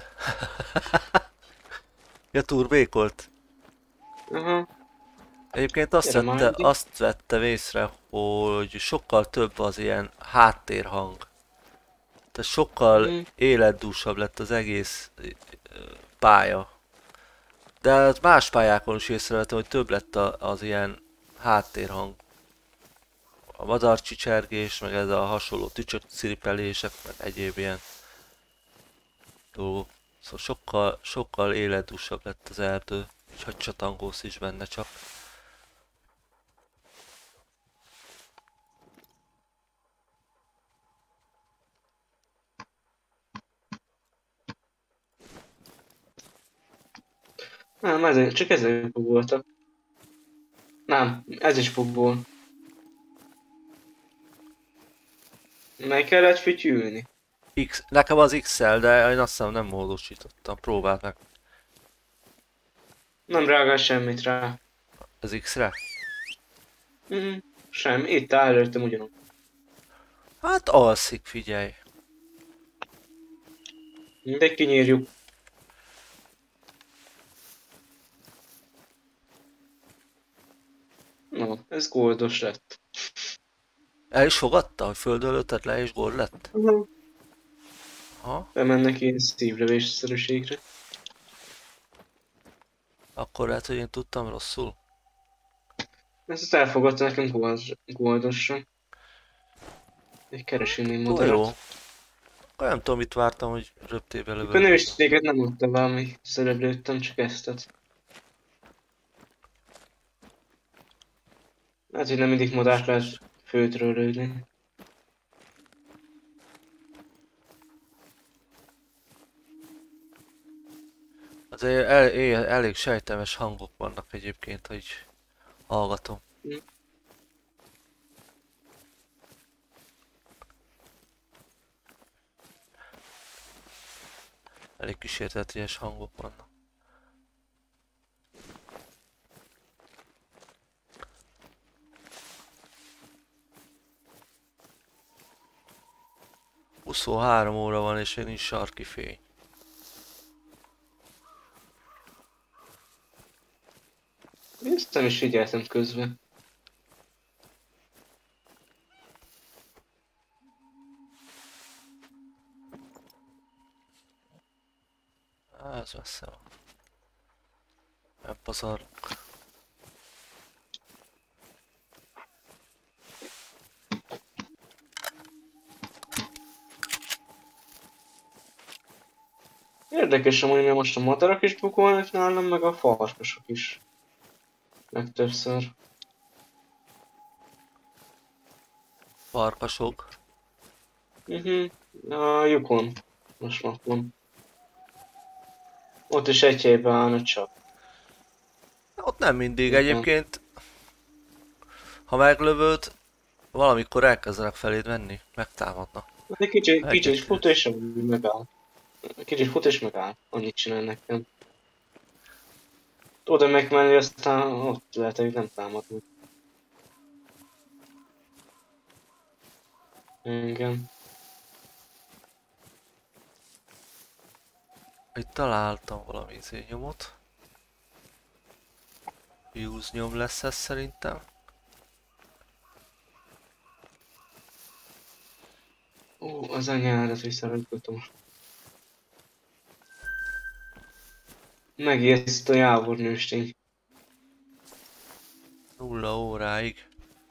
Speaker 1: Ja, turbékolt.
Speaker 2: Aha,
Speaker 1: Egyébként
Speaker 2: gyere már eddig.
Speaker 1: azt vettem észre, hogy sokkal több az ilyen háttérhang. Tehát sokkal
Speaker 2: Mhm.
Speaker 1: életdúsabb lett az egész pálya. De az más pályákon is észrevettem, hogy több lett az ilyen háttérhang. A madarcsicsergés, meg ez a hasonló tücsök-ciripelések, meg egyéb ilyen dolgok. Szóval sokkal életdúsabb lett az erdő, és hogy csatangolsz is benne csak.
Speaker 2: Nem, csak ezek voltak. Nem, ez is bugból. Meg kellett fütyülni.
Speaker 1: Nekem az XL, de én azt hiszem nem módosítottam, próbáld meg.
Speaker 2: Nem reagál semmit rá.
Speaker 1: Az X-re?
Speaker 2: Mhm. Semmi, itt áll előttem ugyanúgy.
Speaker 1: Hát alszik, figyelj.
Speaker 2: Mindegy, kinyírjuk. No, ez goldos lett.
Speaker 1: El is fogadta, hogy földön lőtted le és gól lett?
Speaker 2: Mhm.
Speaker 1: Ha?
Speaker 2: Bemennek ilyen szívlövésszerűségre.
Speaker 1: Akkor lehet, hogy én tudtam rosszul.
Speaker 2: Ezt elfogadta nekem goldosra. Egy keresélnél
Speaker 1: Ó, jó.
Speaker 2: madarat.
Speaker 1: Akkor nem tudom, mit vártam, hogy röptébe
Speaker 2: A
Speaker 1: lövöld.
Speaker 2: nőstéget nem adta valami szereplőttem, csak eztet. Hát, hogy nem mindig madárt lehet földről lőni.
Speaker 1: Azért elég sejtelmes hangok vannak egyébként, hogy hallgatom.
Speaker 2: Hm.
Speaker 1: Elég kísérteties hangok vannak. Huszonhárom óra van és én nincs sarki fény.
Speaker 2: Én ezt nem is figyeltem közben.
Speaker 1: Ez messze van. Nem pazarlok.
Speaker 2: Érdekes amúgy, mert most a madarak is bukolnak nálam, meg a farkasok is. Legtöbbször.
Speaker 1: Farkasok.
Speaker 2: A lyukon. Most napon. Ott is egy helyben állnak csak.
Speaker 1: Ott nem mindig
Speaker 2: Lyukon.
Speaker 1: egyébként. Ha meglövöd, valamikor elkezdenek feléd menni, megtámadnak.
Speaker 2: Egy kicsit
Speaker 1: Egyet.
Speaker 2: fut és megáll. Kicsit fut és megáll. Annyit csinál nekem. Oda megmenni, aztán ott lehet, hogy nem támadnak. Engem.
Speaker 1: Itt találtam valami nyomot. Use nyom lesz ez szerintem.
Speaker 2: Ó, az anyárat visszaraggatom. Megijeszt a jávornőstény.
Speaker 1: 0 óráig.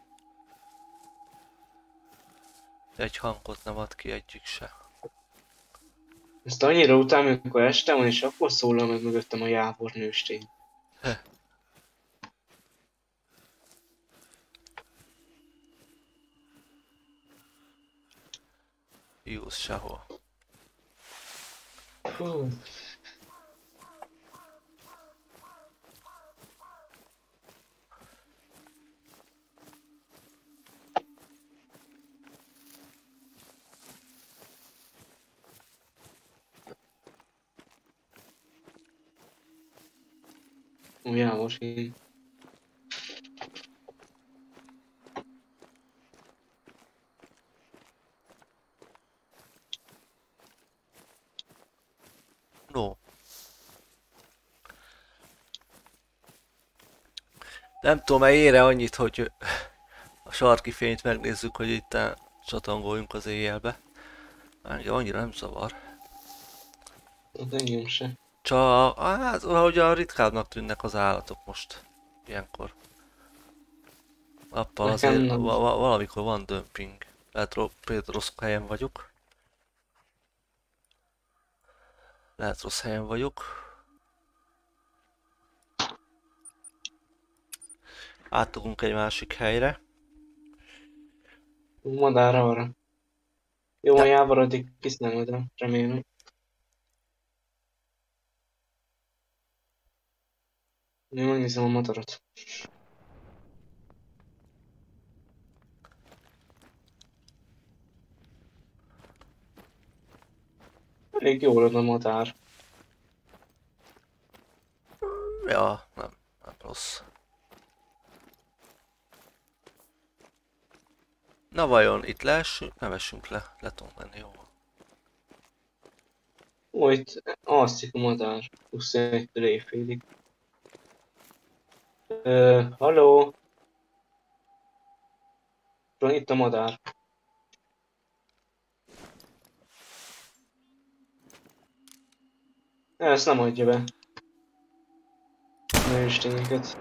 Speaker 1: Egy hangot nem ad ki egyik se.
Speaker 2: Ezt annyira utálom, amikor este van, és akkor szólal meg mögöttem a jávornőstény.
Speaker 1: Use sehol.
Speaker 2: Hú. Ó, jávorsény.
Speaker 1: No. Nem tudom, ér-e annyit, hogy a sarki fényt megnézzük, hogy itt csatangoljunk az éjjelbe. Engem annyira nem zavar.
Speaker 2: Az engem se.
Speaker 1: Csak, hát, ahogy a ritkábbnak tűnnek az állatok most. Ilyenkor. Appal
Speaker 2: Nekem
Speaker 1: azért
Speaker 2: nem.
Speaker 1: valamikor van dömping. Lehet például rossz helyen vagyok. Lehet rossz helyen vagyok. Átugunk egy másik helyre.
Speaker 2: Madár arra. Jó, a
Speaker 1: De
Speaker 2: jávor addig kisznem oda, remélem. Én megnézem a madarat. Elég jól ad a madár.
Speaker 1: ja, nem rossz. Na vajon itt leessünk? Ne vessünk le, le tudunk menni, jó.
Speaker 2: Ó, itt alszik a madár. 21-től éjfélig. Halló? Itt a madár. Ezt nem adja be. Nőstényeket.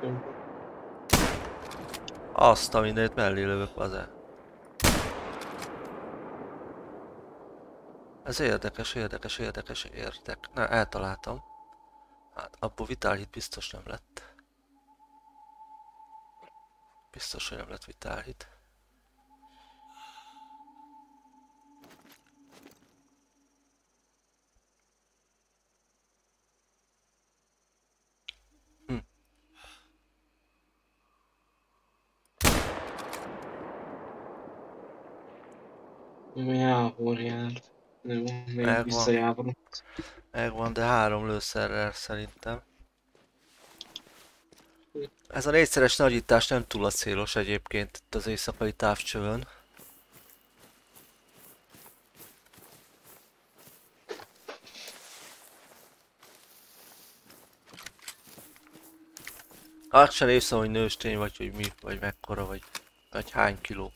Speaker 1: Azt a mindenit mellé lövök, az. Ez érdekes. Na, eltaláltam. Hát, abból vitálhit biztos nem lett. Biztos, hogy nem lett vitálhit.
Speaker 2: Jávor járt. Jó, még
Speaker 1: Megvan,
Speaker 2: visszajávorok.
Speaker 1: megvan, de 3 lőszerrel szerintem. Ez a 4-szeres nagyítás nem túl acélos egyébként itt az éjszakai távcsövön. Hát sem észre, hogy nőstény vagy, hogy mi, vagy mekkora, vagy hány kiló.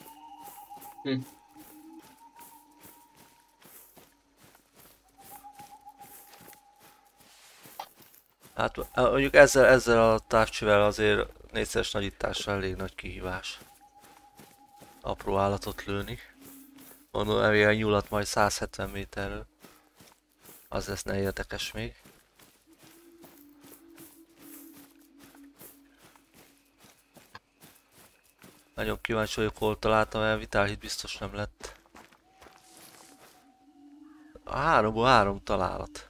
Speaker 1: Hát mondjuk ezzel a távcsővel azért 4-szeres nagyítással elég nagy kihívás. Apró állatot lőni. Mondom, elég a nyulat majd 170 méterről. Az lesz ne érdekes még. Nagyon kíváncsi vagyok, hol találtam el, vitálhit biztos nem lett. A 3-ból 3 találat.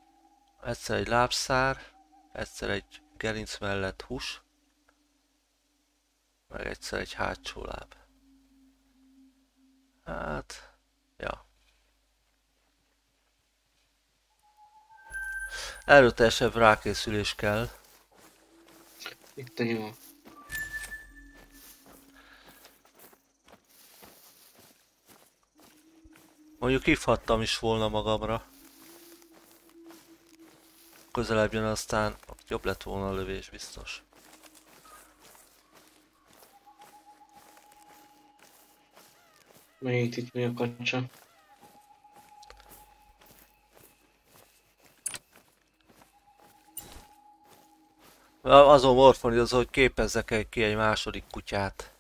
Speaker 1: Egyszer egy lábszár, egyszer egy gerinc mellett hús. Meg egyszer egy hátsó láb. Hát... Ja. Erőteljesebb rákészülés kell.
Speaker 2: Itt a nyoma.
Speaker 1: Mondjuk hívhattam is volna magamra. Közelebb jön, aztán jobb lett volna a lövés, biztos.
Speaker 2: Megint itt mi a kacsa.
Speaker 1: Azon morfonizol, hogy képezzek ki egy második kutyát.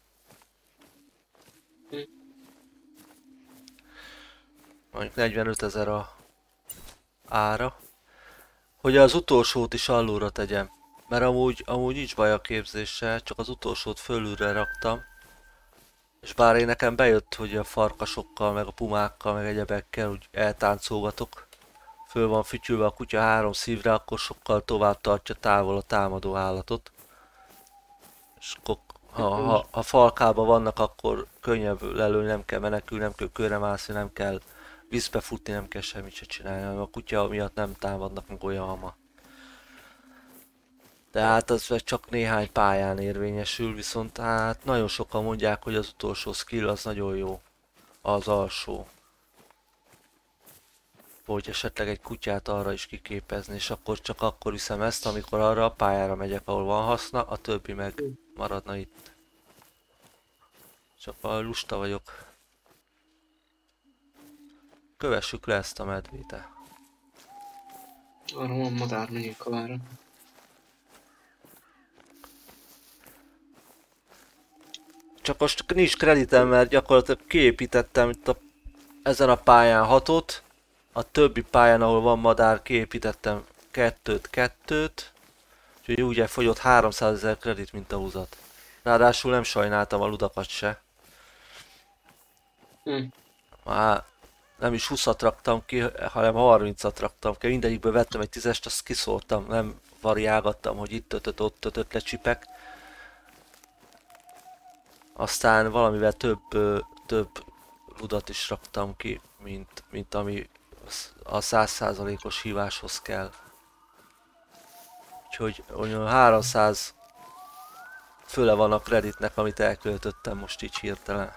Speaker 1: Mondjuk 45 000 a ára. Hogy az utolsót is alulra tegyem. Mert amúgy nincs baj a képzéssel, csak az utolsót fölülre raktam. És bár én nekem bejött, hogy a farkasokkal, meg a pumákkal, meg egyebekkel úgy eltáncolgatok. Föl van fütyülve a kutya 3 szívre, akkor sokkal tovább tartja távol a támadó állatot. És akkor, ha falkában vannak, akkor könnyebb lelőni, nem kell menekülni, nem kell körre mászni, nem kell vízbe futni, nem kell semmit se csinálni. A kutya miatt nem támadnak meg olyan hamar. De hát az csak néhány pályán érvényesül, viszont hát nagyon sokan mondják, hogy az utolsó skill az nagyon jó. Az alsó. Hogy esetleg egy kutyát arra is kiképezni, és akkor csak akkor viszem ezt, amikor arra a pályára megyek, ahol van haszna, a többi meg maradna itt. Csak valami lusta vagyok. Kövessük le ezt a medvét.
Speaker 2: Arra van madár, menjünk kalára.
Speaker 1: Csak most nincs kreditem, mert gyakorlatilag kiépítettem itt ezen a pályán 6-ot. A többi pályán, ahol van madár, kiépítettem 2-2. Úgyhogy úgy elfogyott 300 000 kredit, mint a húzat. Ráadásul nem sajnáltam a ludakat se. Már nem is 20-at raktam ki, hanem 30-at raktam ki. Mindegyikből vettem egy 10-est, azt kiszóltam, nem variálgattam, hogy itt ötöt, ott ötöt lecsipek. Aztán valamivel több ludat is raktam ki, mint ami a 100%-os híváshoz kell. Úgyhogy olyan 300 föle van a kreditnek, amit elköltöttem most így hirtelen.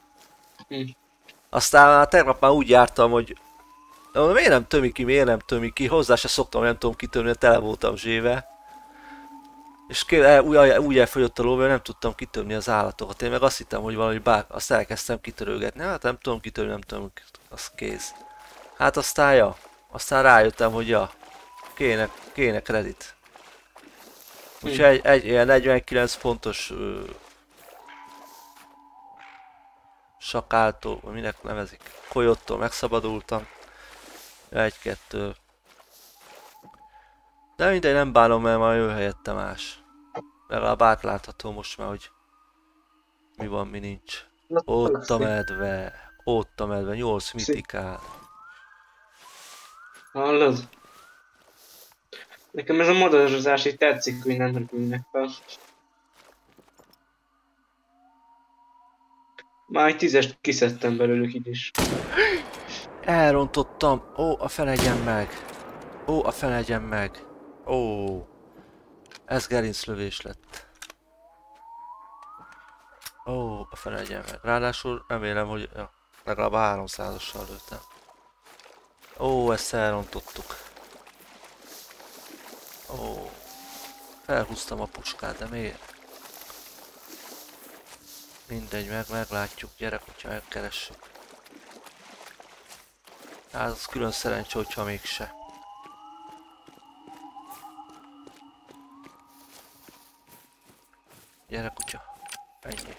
Speaker 1: Aztán tegnap már úgy jártam, hogy miért nem tömi ki, hozzá se szoktam, nem tudom kitörni, tele voltam zséve. És úgy elfogyott a lóvé, nem tudtam kitörni az állatokat. Én meg azt hittem, hogy valami azt elkezdtem kitörölgetni. Hát nem tudom kitörni, nem tudom, az kész. Hát aztán rájöttem, hogy kéne kredit. Úgyhogy egy ilyen 49 pontos sakáltól, minek nevezik, kojottól megszabadultam. 1-2. De mindegy, nem bánom, mert már jön helyette más. Legalább átlátható most már, hogy mi van, mi nincs. Ott a medve, 8 mitikál.
Speaker 2: Hallod? Nekem ez a modellozás így tetszik, hogy nem repülnek fel. Már egy 10-est kiszedtem belőlük így is.
Speaker 1: Elrontottam! Ó, a felejtjen meg! Ó, a felejtjen meg! Ó! Ez gerinclövés lett. Ó, a felejtjen meg. Ráadásul remélem, hogy legalább 300-assal lőttem. Ó, ezt elrontottuk. Ó, felhúztam a puskát, de miért? Mindegy, meglátjuk, gyerek, hogyha megkeressük. Hát az külön szerencsé, hogyha mégse. Gyere kutya, ennyi.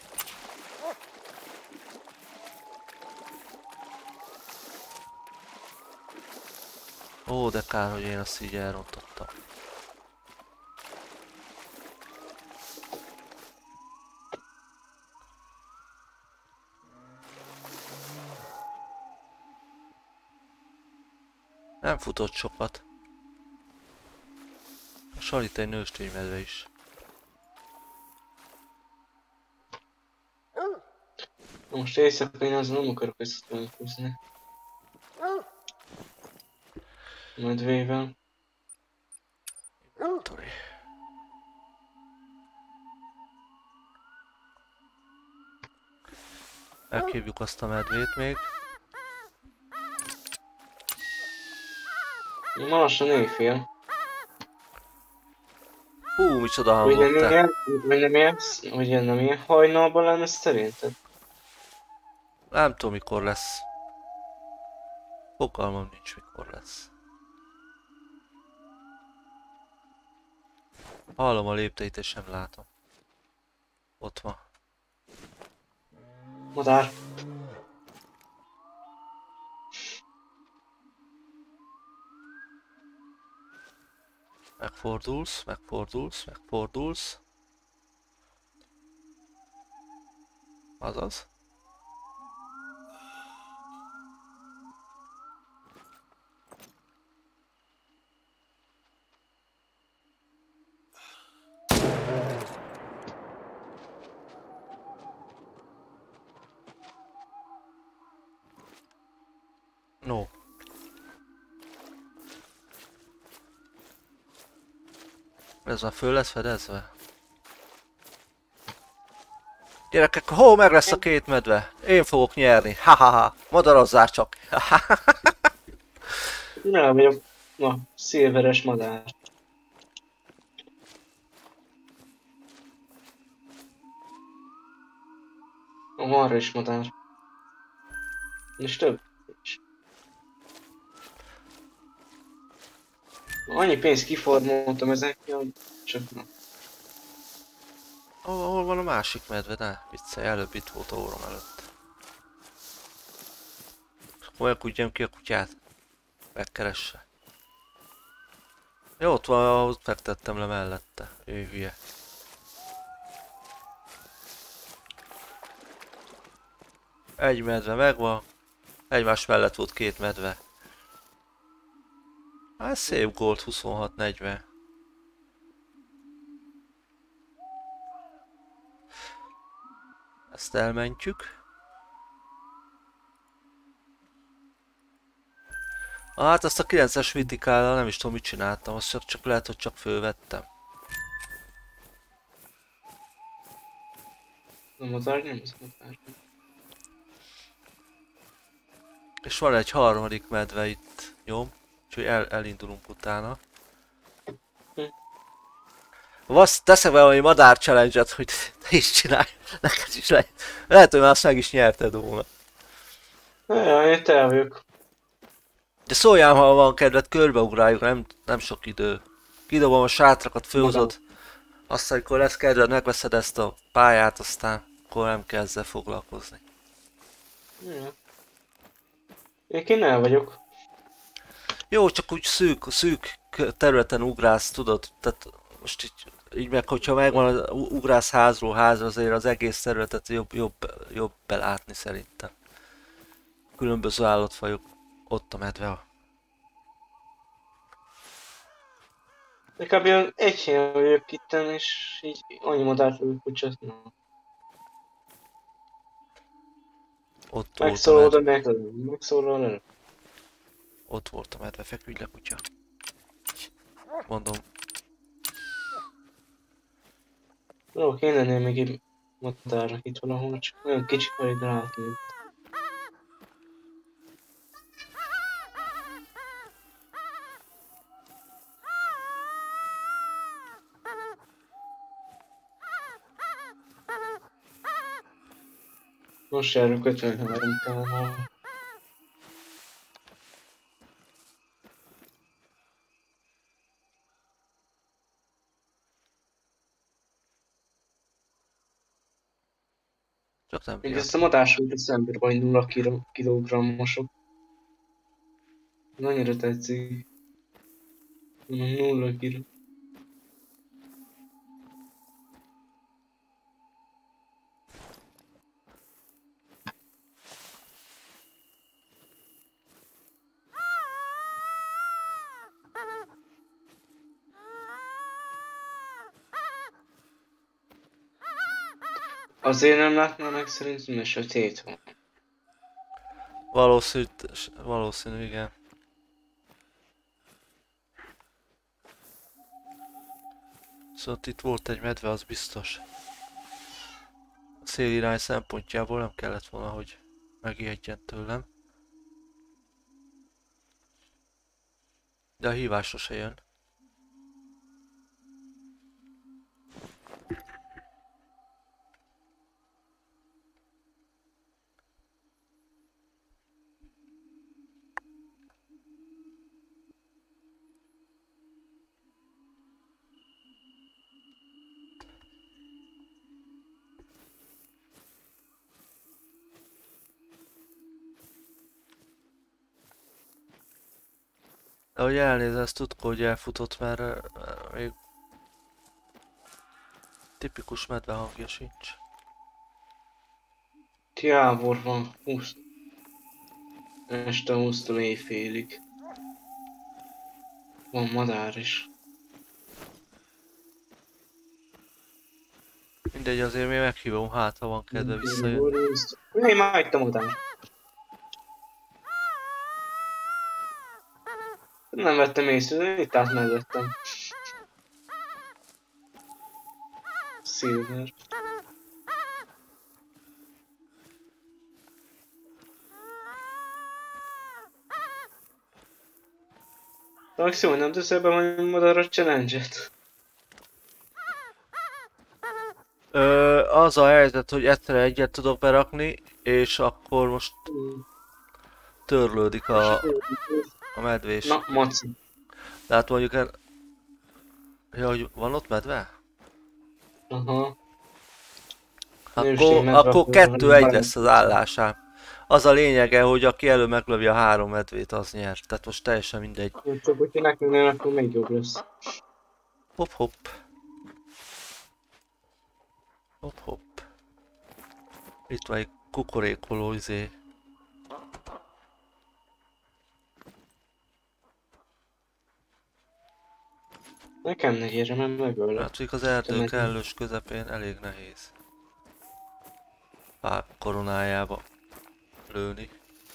Speaker 1: Ó, de kár, hogy én azt így elrontottam. Nem futott sokat. Salit egy nősténymedve is.
Speaker 2: Most éjszaka én azon nem akarok összetlenkuzni. Medvével.
Speaker 1: Tori. Meghívjuk azt a medvét még.
Speaker 2: Ma lassan éjfél.
Speaker 1: Hú, micsoda
Speaker 2: Vagy
Speaker 1: hangok
Speaker 2: nem
Speaker 1: te.
Speaker 2: ilyen, vagy nem ilyen hajnalban lenne szerinted?
Speaker 1: Nem tudom mikor lesz. Fogalmam nincs mikor lesz. Hallom a lépteit és sem látom. Ott van.
Speaker 2: Madár.
Speaker 1: Megfordulsz, megfordulsz, megfordulsz. Azaz. No. Ez már föl lesz fedezve? Gyerekek, hol meg lesz a két medve? Én fogok nyerni. Ha-ha-ha. Madarazzál csak.
Speaker 2: Nem vagyok. Na, szilveres madár. Arra is madár. És több is. Annyi pénzt kiformoltam ezekkel, hogy csak na.
Speaker 1: Hol van a másik medve? Ne, viccelj, előbb itt volt a órom előtt. Olyan küldjem ki a kutyát. Megkeresse. Jó, ott van, ahhoz fektettem le mellette. Ő hülye. Egy medve megvan. Egymás mellett volt két medve. Hát szép gold 26-40. Ezt elmentjük. Hát azt a 9-es mitikállal nem is tudom mit csináltam, azt csak lehet, hogy csak fölvettem.
Speaker 2: A madár nem, az madár.
Speaker 1: És van egy harmadik medve itt, jó? Úgyhogy elindulunk utána. Teszek valami madár challenge-et, hogy te is csinálj. Neked is lehet, hogy már azt meg is nyerted volna.
Speaker 2: Jaj, én te vagyok.
Speaker 1: De szóljál, ha van kedved, körbeugráljuk, nem sok idő. Kidobom a sátrakat, főhozod. Aztán, amikor lesz kedved, megveszed ezt a pályát, aztán akkor nem kell ezzel foglalkozni.
Speaker 2: Ja. Én el vagyok.
Speaker 1: Jó, csak úgy szűk területen ugrálsz, tudod? Tehát most így meg, hogyha megvan az ugrász házról házra, azért az egész területet jobb belátni szerintem. Különböző állatfajok, ott a medve.
Speaker 2: Kb. Egy helyen vagyok itten, és így annyi madárt vagyok, hogy csak na.
Speaker 1: Ott volt a
Speaker 2: Megszólal oda,
Speaker 1: medve.
Speaker 2: megszólal el.
Speaker 1: Ott volt a medve, feküdj le, kutya. Mondom,
Speaker 2: Jó, kéne lennél még egy madárnak itt valahol, csak nagyon kicsik vagy látni. Most járok 53 talán.
Speaker 1: csak nem
Speaker 2: Még
Speaker 1: piac.
Speaker 2: ezt a madásokat szemben vagy 0 kilogrammosok. Annyira tetszik. 0 kg. Azért nem látnának szerintem, mert sötét van.
Speaker 1: Valószínű, igen. Szóval itt volt egy medve, az biztos. A szélirány szempontjából nem kellett volna, hogy megijedjen tőlem. De a hívás sose jön. De ahogy elnéz, ezt tudko, hogy elfutott, mert még tipikus medve hangja sincs.
Speaker 2: Távol van, este 20-tól éjfélig. Van madár is.
Speaker 1: Mindegy, azért még meghívom, hát ha van kedve visszajön.
Speaker 2: Én már hagytam oda. Nem vettem észre, itt át mellettem. Silver. Maximum nem teszel be majd madarat challenge-et?
Speaker 1: Az a helyzet, hogy egyszerre egyet tudok berakni, és akkor most törlődik a medvés.
Speaker 2: Na, maci.
Speaker 1: De hát mondjuk ja, hogy van ott medve?
Speaker 2: Aha.
Speaker 1: Akkor 2-1 lesz az állásám. Az a lényege, hogy aki elő meglövi a 3 medvét, az nyer. Tehát most teljesen mindegy.
Speaker 2: Csak hogyha nekünk nem, akkor még jobb lesz.
Speaker 1: Hopp hopp. Hopp hopp. Itt van egy kukorékoló izé.
Speaker 2: Nekem ne érem, mert megöllek.
Speaker 1: Hát csak az erdő kellős közepén elég nehéz. Pár koronájába lőni.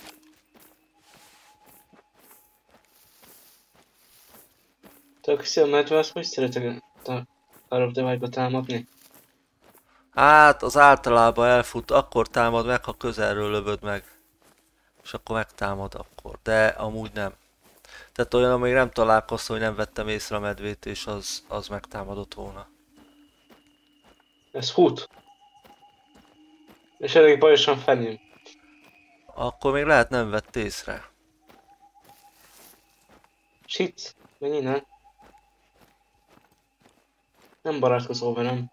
Speaker 2: Tök medve, azt hogy szeretek a Arab Divide-ba támadni?
Speaker 1: Hát az általában elfut, akkor támad meg, ha közelről lövöd meg. És akkor megtámad akkor, de amúgy nem. Tehát olyan, amíg nem találkoztam, hogy nem vettem észre a medvét, és az megtámadott volna.
Speaker 2: Ez hút. És elég bajosan felém.
Speaker 1: Akkor még lehet nem vett észre.
Speaker 2: Shit, menj innen. Nem barátkozol velem.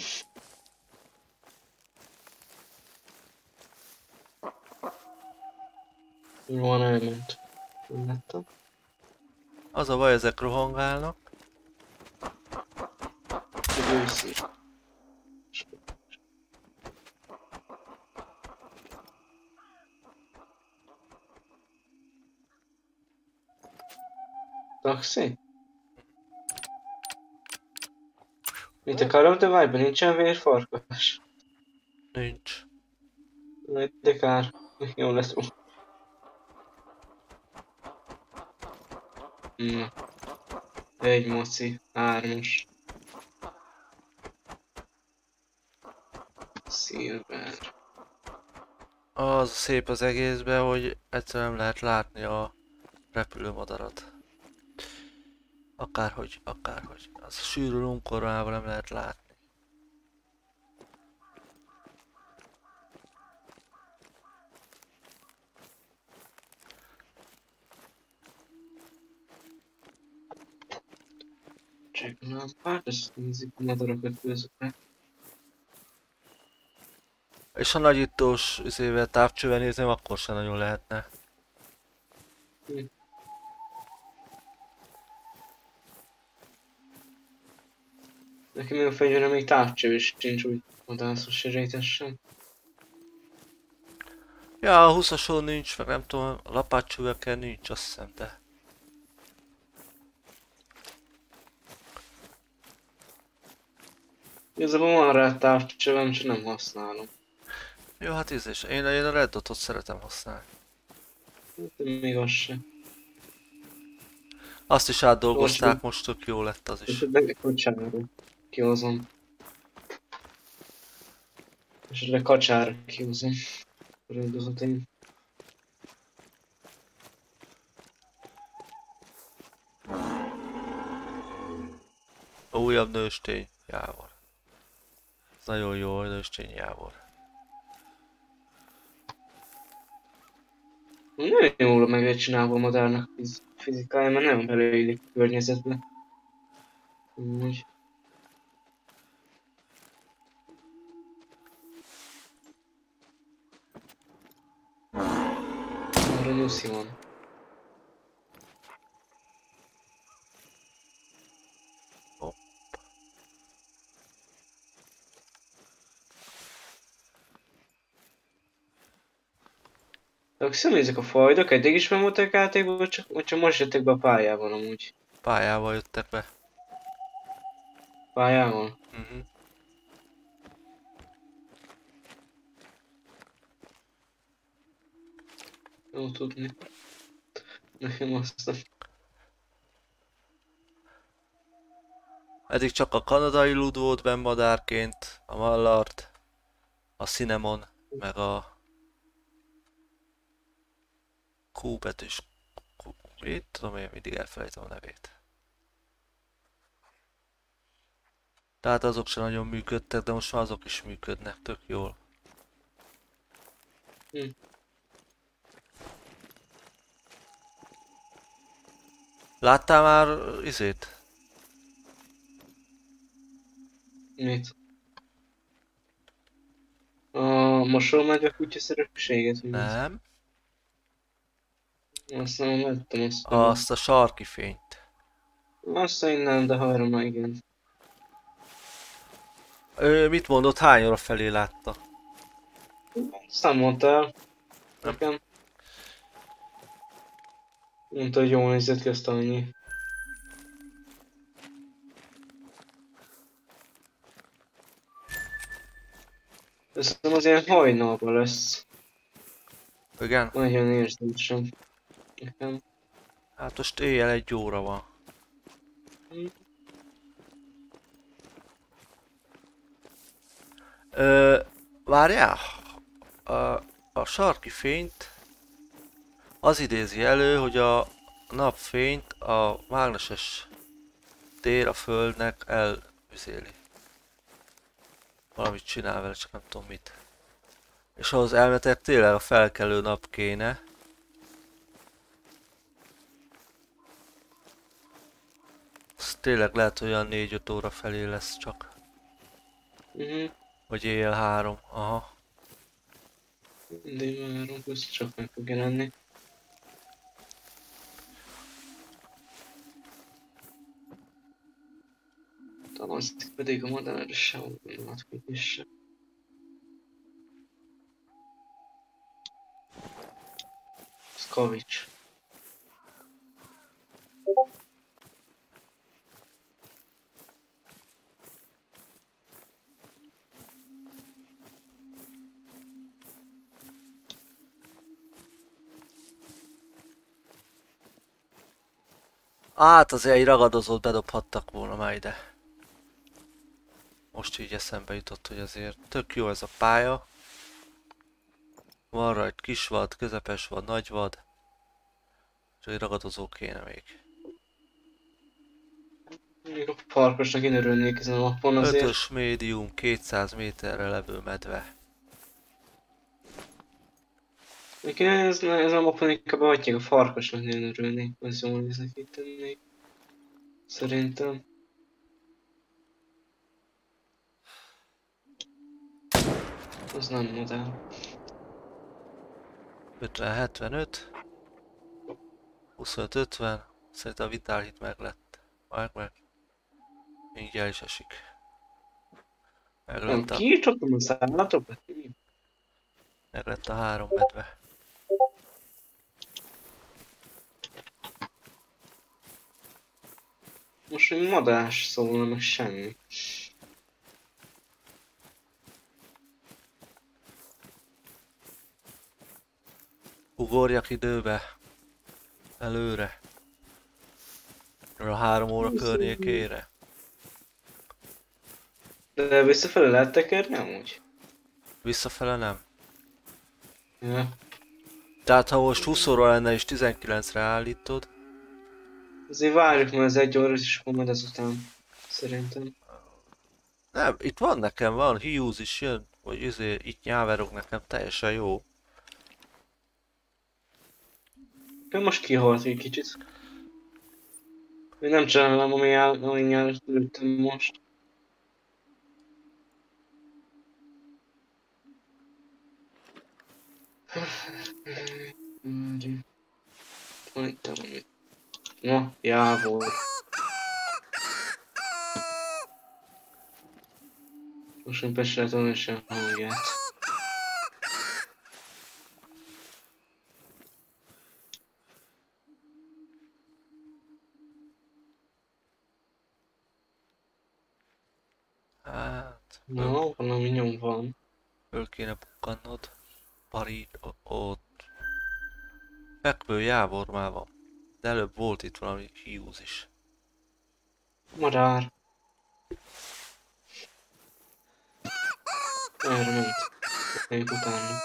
Speaker 2: Jó van, elment. Nem láttam.
Speaker 1: Az a baj, ezek rohangálnak.
Speaker 2: Őszi. Taxi? Mit akarom, de várj be, nincsen vérfarkas.
Speaker 1: Nincs.
Speaker 2: De kár. Jó lesz. Na. Egy moci, 3-as. Silver.
Speaker 1: Az szép az egészben, hogy egyszerűen nem lehet látni a repülőmadarat. Akárhogy. Az sűrű lunkorában nem lehet látni.
Speaker 2: Check a lámpát, ezt nézzük a madarakat közben.
Speaker 1: És ha nagyítós üzével távcsővel nézném, akkor sem nagyon lehetne.
Speaker 2: Neki még a fegyverem még távcső is sincs, úgy vadászos rétesen.
Speaker 1: Ja, a 20-ason nincs, meg nem tudom, a lapátcsővekkel nincs, azt hiszem, de...
Speaker 2: Igazából van rá távcsövem, csak nem használom.
Speaker 1: Jó, hát ízés. Én a Red Dotot szeretem használni.
Speaker 2: Hát még az se.
Speaker 1: Azt is átdolgozták, most tök jó lett az is.
Speaker 2: De kacsára kihozom. És erre kacsára kihozom. Rendezott én.
Speaker 1: A újabb nőstény jávor. Ez nagyon jó, a nőstény jávor.
Speaker 2: Nagyon jól meg lett csinálva a madárnak fizikája, mert nagyon beleillik a környezetbe. Úgy. Arra nyuszi van.
Speaker 1: Hopp.
Speaker 2: De szemlézzek a fajdok, eddig is nem voltak játékban, vagy csak most jöttek be a pályában amúgy.
Speaker 1: Pályával jöttek be.
Speaker 2: Pályában? Jó tudni. Nekem aztán.
Speaker 1: Eddig csak a kanadai lud volt benn madárként, a mallard, a cinnamon, meg a Q betűs. Mit tudom én, mindig elfelejtem a nevét. Tehát azok sem nagyon működtek, de most már azok is működnek tök jól. Láttál már izét?
Speaker 2: Mit? A mosolomedve kutyaszerűséget, vagy mit?
Speaker 1: Nem.
Speaker 2: Azt nem láttam, azt nem.
Speaker 1: Azt a sarki fényt.
Speaker 2: Azt én nem, de hajra már igen.
Speaker 1: Ő mit mondott, hány óra felé látta?
Speaker 2: Azt nem mondta el.
Speaker 1: Nem.
Speaker 2: Nekem. Mondta, hogy jól nézett ki, azt annyi. Szerintem az ilyen hajnalban lesz.
Speaker 1: Igen?
Speaker 2: Nagyon érzésem. Nekem.
Speaker 1: Hát most éjjel 1 óra van. Várjál? A sarki fényt az idézi elő, hogy a napfényt a mágneses tér a Földnek elvizéli. Valamit csinál vele, csak nem tudom mit. És ahhoz elméletileg tényleg a felkelő nap kéne. Az tényleg lehet, hogy olyan 4-5 óra felé lesz csak. Vagy éjjel 3. Aha.
Speaker 2: De már ez csak meg fog jelenni. Tavaszik pedig a madár sehol nem átkodik se. Szkavics.
Speaker 1: Hát azért egy ragadozót bedobhattak volna már ide. Most így eszembe jutott, hogy azért tök jó ez a pálya. Van rajta kis vad, közepes vad, nagy vad. És egy ragadozó kéne még.
Speaker 2: Még a farkasnak én örülnék ezen a napon azért.
Speaker 1: 5-ös médium, 200 méterre levő medve.
Speaker 2: Nekem ez a napon inkább hagyják a farkasnak én örülnék, az jól néznek itt tennék. Szerintem. Az nem modell.
Speaker 1: 50-75. 25-50. Szerintem a Vital Hit meg lett. Meg. Így el is esik. Meg
Speaker 2: Nem,
Speaker 1: lett a,
Speaker 2: kiírtottam a szállatokat?
Speaker 1: meg lett a 3 medve.
Speaker 2: Most még madás szólna, meg semmi.
Speaker 1: Ugorjak időbe. Előre. A 3 óra környékére.
Speaker 2: De visszafele lehet tekerni amúgy?
Speaker 1: Visszafele nem.
Speaker 2: Ja.
Speaker 1: Tehát ha most 20 óra lenne és 19-re állítod.
Speaker 2: Azért várjuk már az 1 órát, és akkor majd ezután. Szerintem.
Speaker 1: Nem, itt van nekem, van, Hughes is jön. Vagy itt nyáverog nekem, teljesen jó.
Speaker 2: Én most kihalt egy kicsit. Én nem csinálom, ami nyárat lőttem most. Van itt valami. Na, Jávor. Most nem persze lehet volna sem hangját.
Speaker 1: Hát,
Speaker 2: Na, valami nyom van.
Speaker 1: föl kéne bukkannod. Ott. Fekvő Jávor már van. De előbb volt itt valami Hughes is.
Speaker 2: Madár. Erre ment. Megyek utána.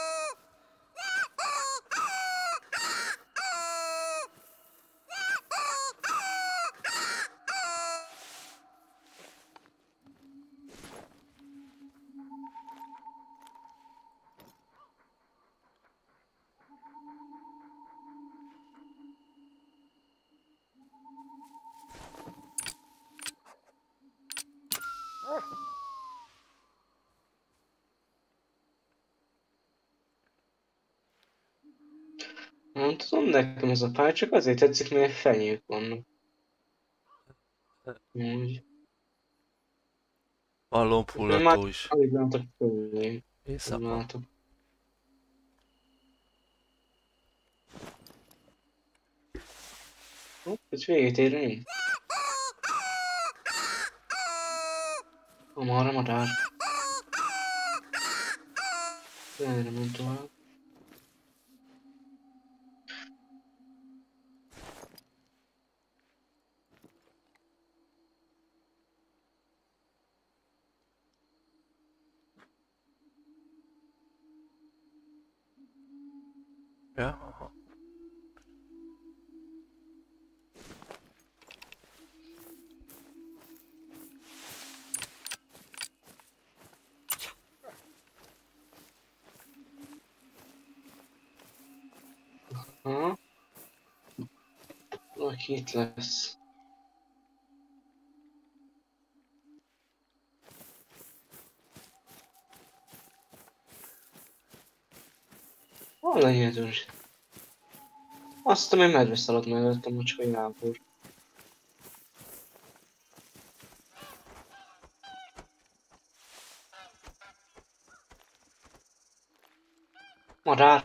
Speaker 2: Nem tudom, nekem ez a pálya csak azért tetszik, mert fenyők vannak. Úgy.
Speaker 1: Van
Speaker 2: Én már
Speaker 1: lombhullató is.
Speaker 2: alig látok körülé. Nem
Speaker 1: Éjszaka.
Speaker 2: látok. Hopp, itt végét érünk. Amarra madár. Erre ment tovább.
Speaker 1: Ja, aha.
Speaker 2: Ha? Aki itt lesz. Hol legyen dönts? Azt tudom, hogy medve szaladt mellettem, hogy csak a Jávor. Madár!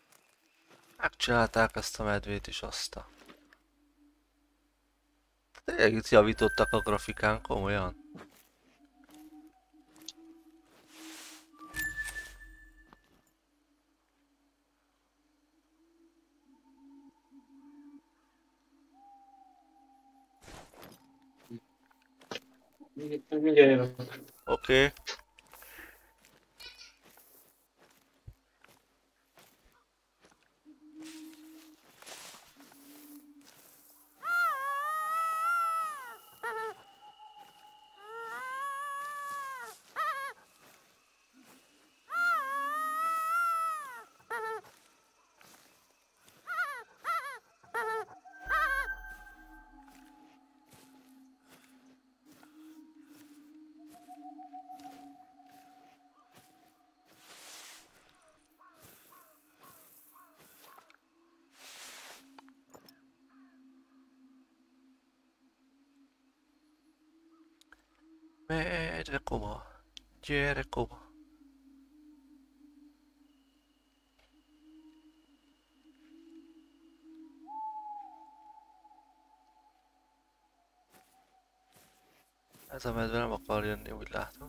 Speaker 1: Megcsinálták ezt a medvét is, azt a... Itt javítottak a grafikán, komolyan.
Speaker 2: Mindjárt jövök.
Speaker 1: Oké. Gyere, koma. Gyere, koma. Ez a medve nem akar jönni, úgy látom.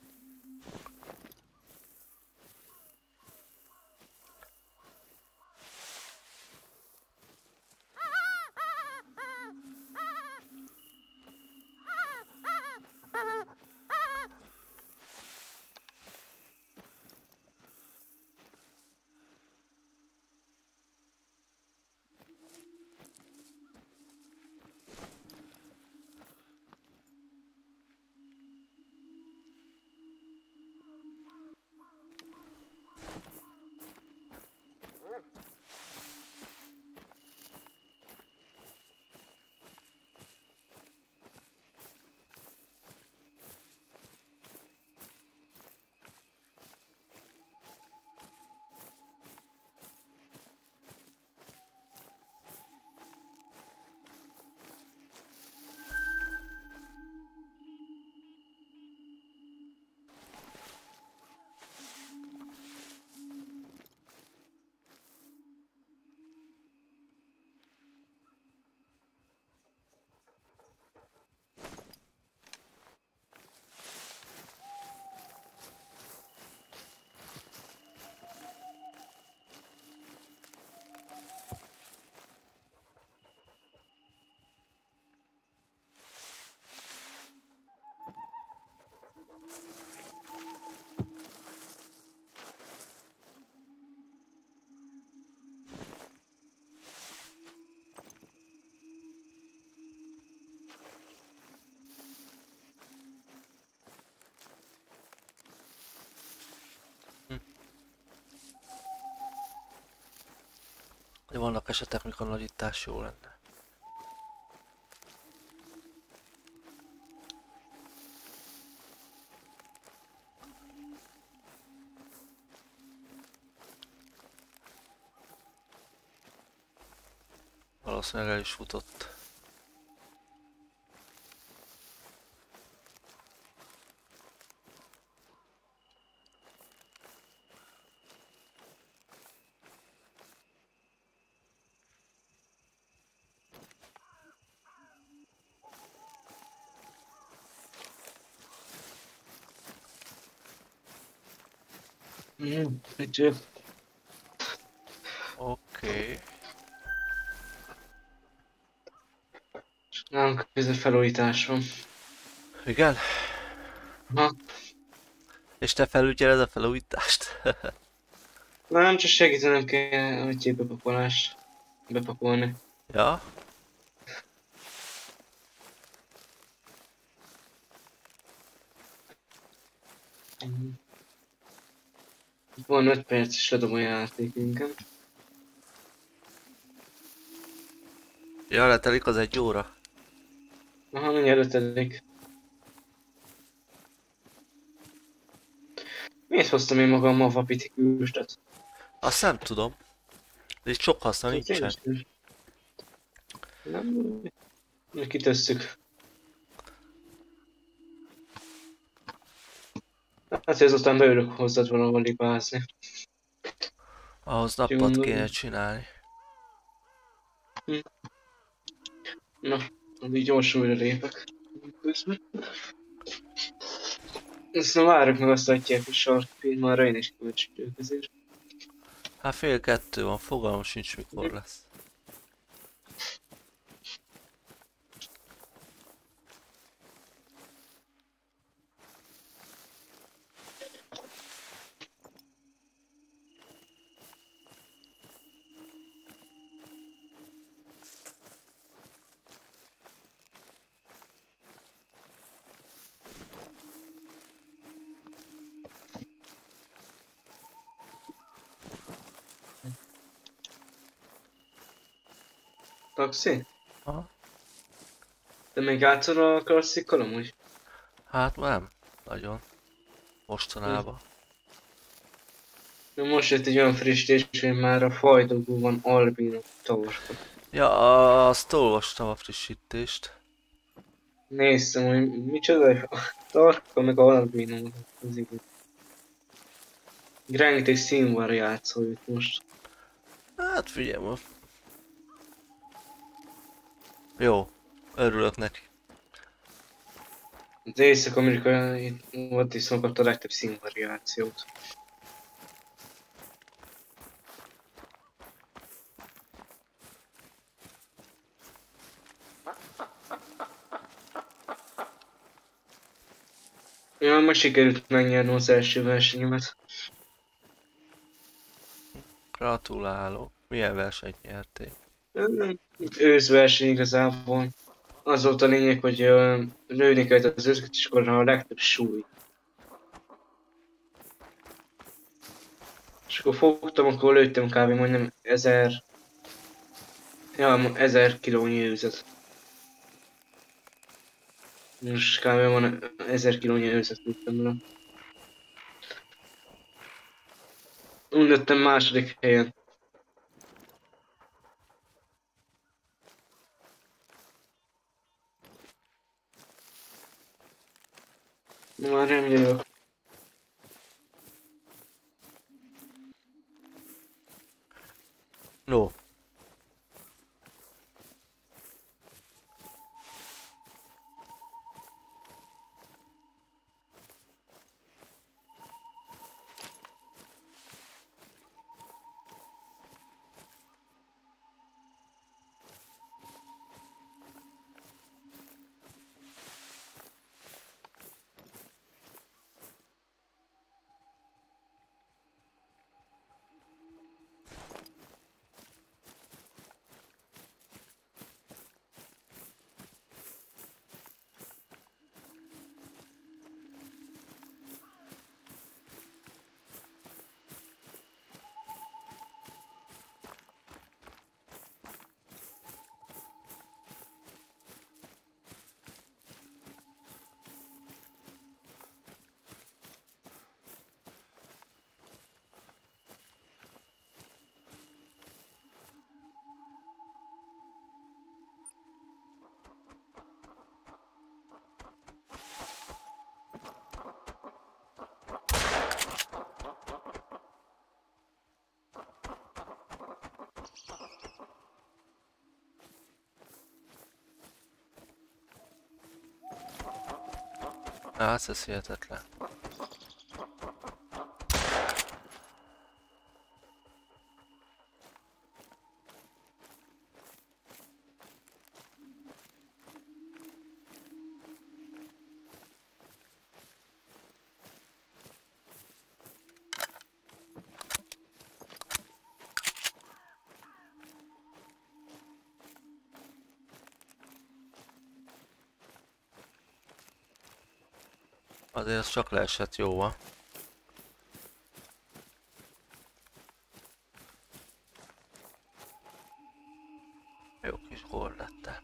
Speaker 1: De vannak esetek, mikor nagyítás jó lenne. Valószínűleg el is futott.
Speaker 2: Itt jövök.
Speaker 1: Oké.
Speaker 2: Nálunk között felújítás van.
Speaker 1: Igen?
Speaker 2: Ha,
Speaker 1: És te felügyeled a felújítást?
Speaker 2: nem csak segítenem kell a bepakolást. Bepakolni.
Speaker 1: Ja?
Speaker 2: Van 5 perc is ledom a játékünket.
Speaker 1: Ja, letelik az 1 óra.
Speaker 2: Aha, mindjárt ötödik. Miért hoztam én magammal a vapitikűstet?
Speaker 1: Azt nem tudom. De itt sok haszna nincsen.
Speaker 2: Nem, kitesszük. Hát, hogy azután beülök hozzád valahol libázni.
Speaker 1: Ahhoz nappalt kéne csinálni.
Speaker 2: Na, Addig gyorsan újra lépek. Közben. Aztán várjuk meg azt, hogy a sarkipény, már én is kölcsönjük ezért.
Speaker 1: Hát fél kettő van, fogalmam sincs mikor lesz.
Speaker 2: Taxi?
Speaker 1: Aha.
Speaker 2: Te még játszol a klasszikkal amúgy?
Speaker 1: Hát nem, nagyon. Mostanában.
Speaker 2: Most jött egy olyan frissítés, hogy már a fajdogó van albino torka.
Speaker 1: Ja, azt olvastam a frissítést.
Speaker 2: Néztem, hogy micsoda a tarka, meg albino. Az igaz. Rengeteg színvariáció jött most.
Speaker 1: Hát figyelj, jó, örülök neki.
Speaker 2: Az Észak-Amerikai volt is kapta a legtöbb színvariációt. Ja, most sikerült megnyerni az első versenyemet.
Speaker 1: Gratulálok. Milyen versenyt nyertél?
Speaker 2: Őszverseny igazából. Az volt a lényeg, hogy lőni kellett az őszket, és akkor a legtöbb súly. És akkor fogtam, akkor lőttem kb. Majdnem 1000... Ja, 1000 kilónyi őzet. Most kb. Van 1000 kilónyi őzet lőttem le. Úgy lettem második helyen. Már nem jövök.
Speaker 1: No, hát ez hihetetlen. Azért az csak leesett jóval. Jó kis gól lett.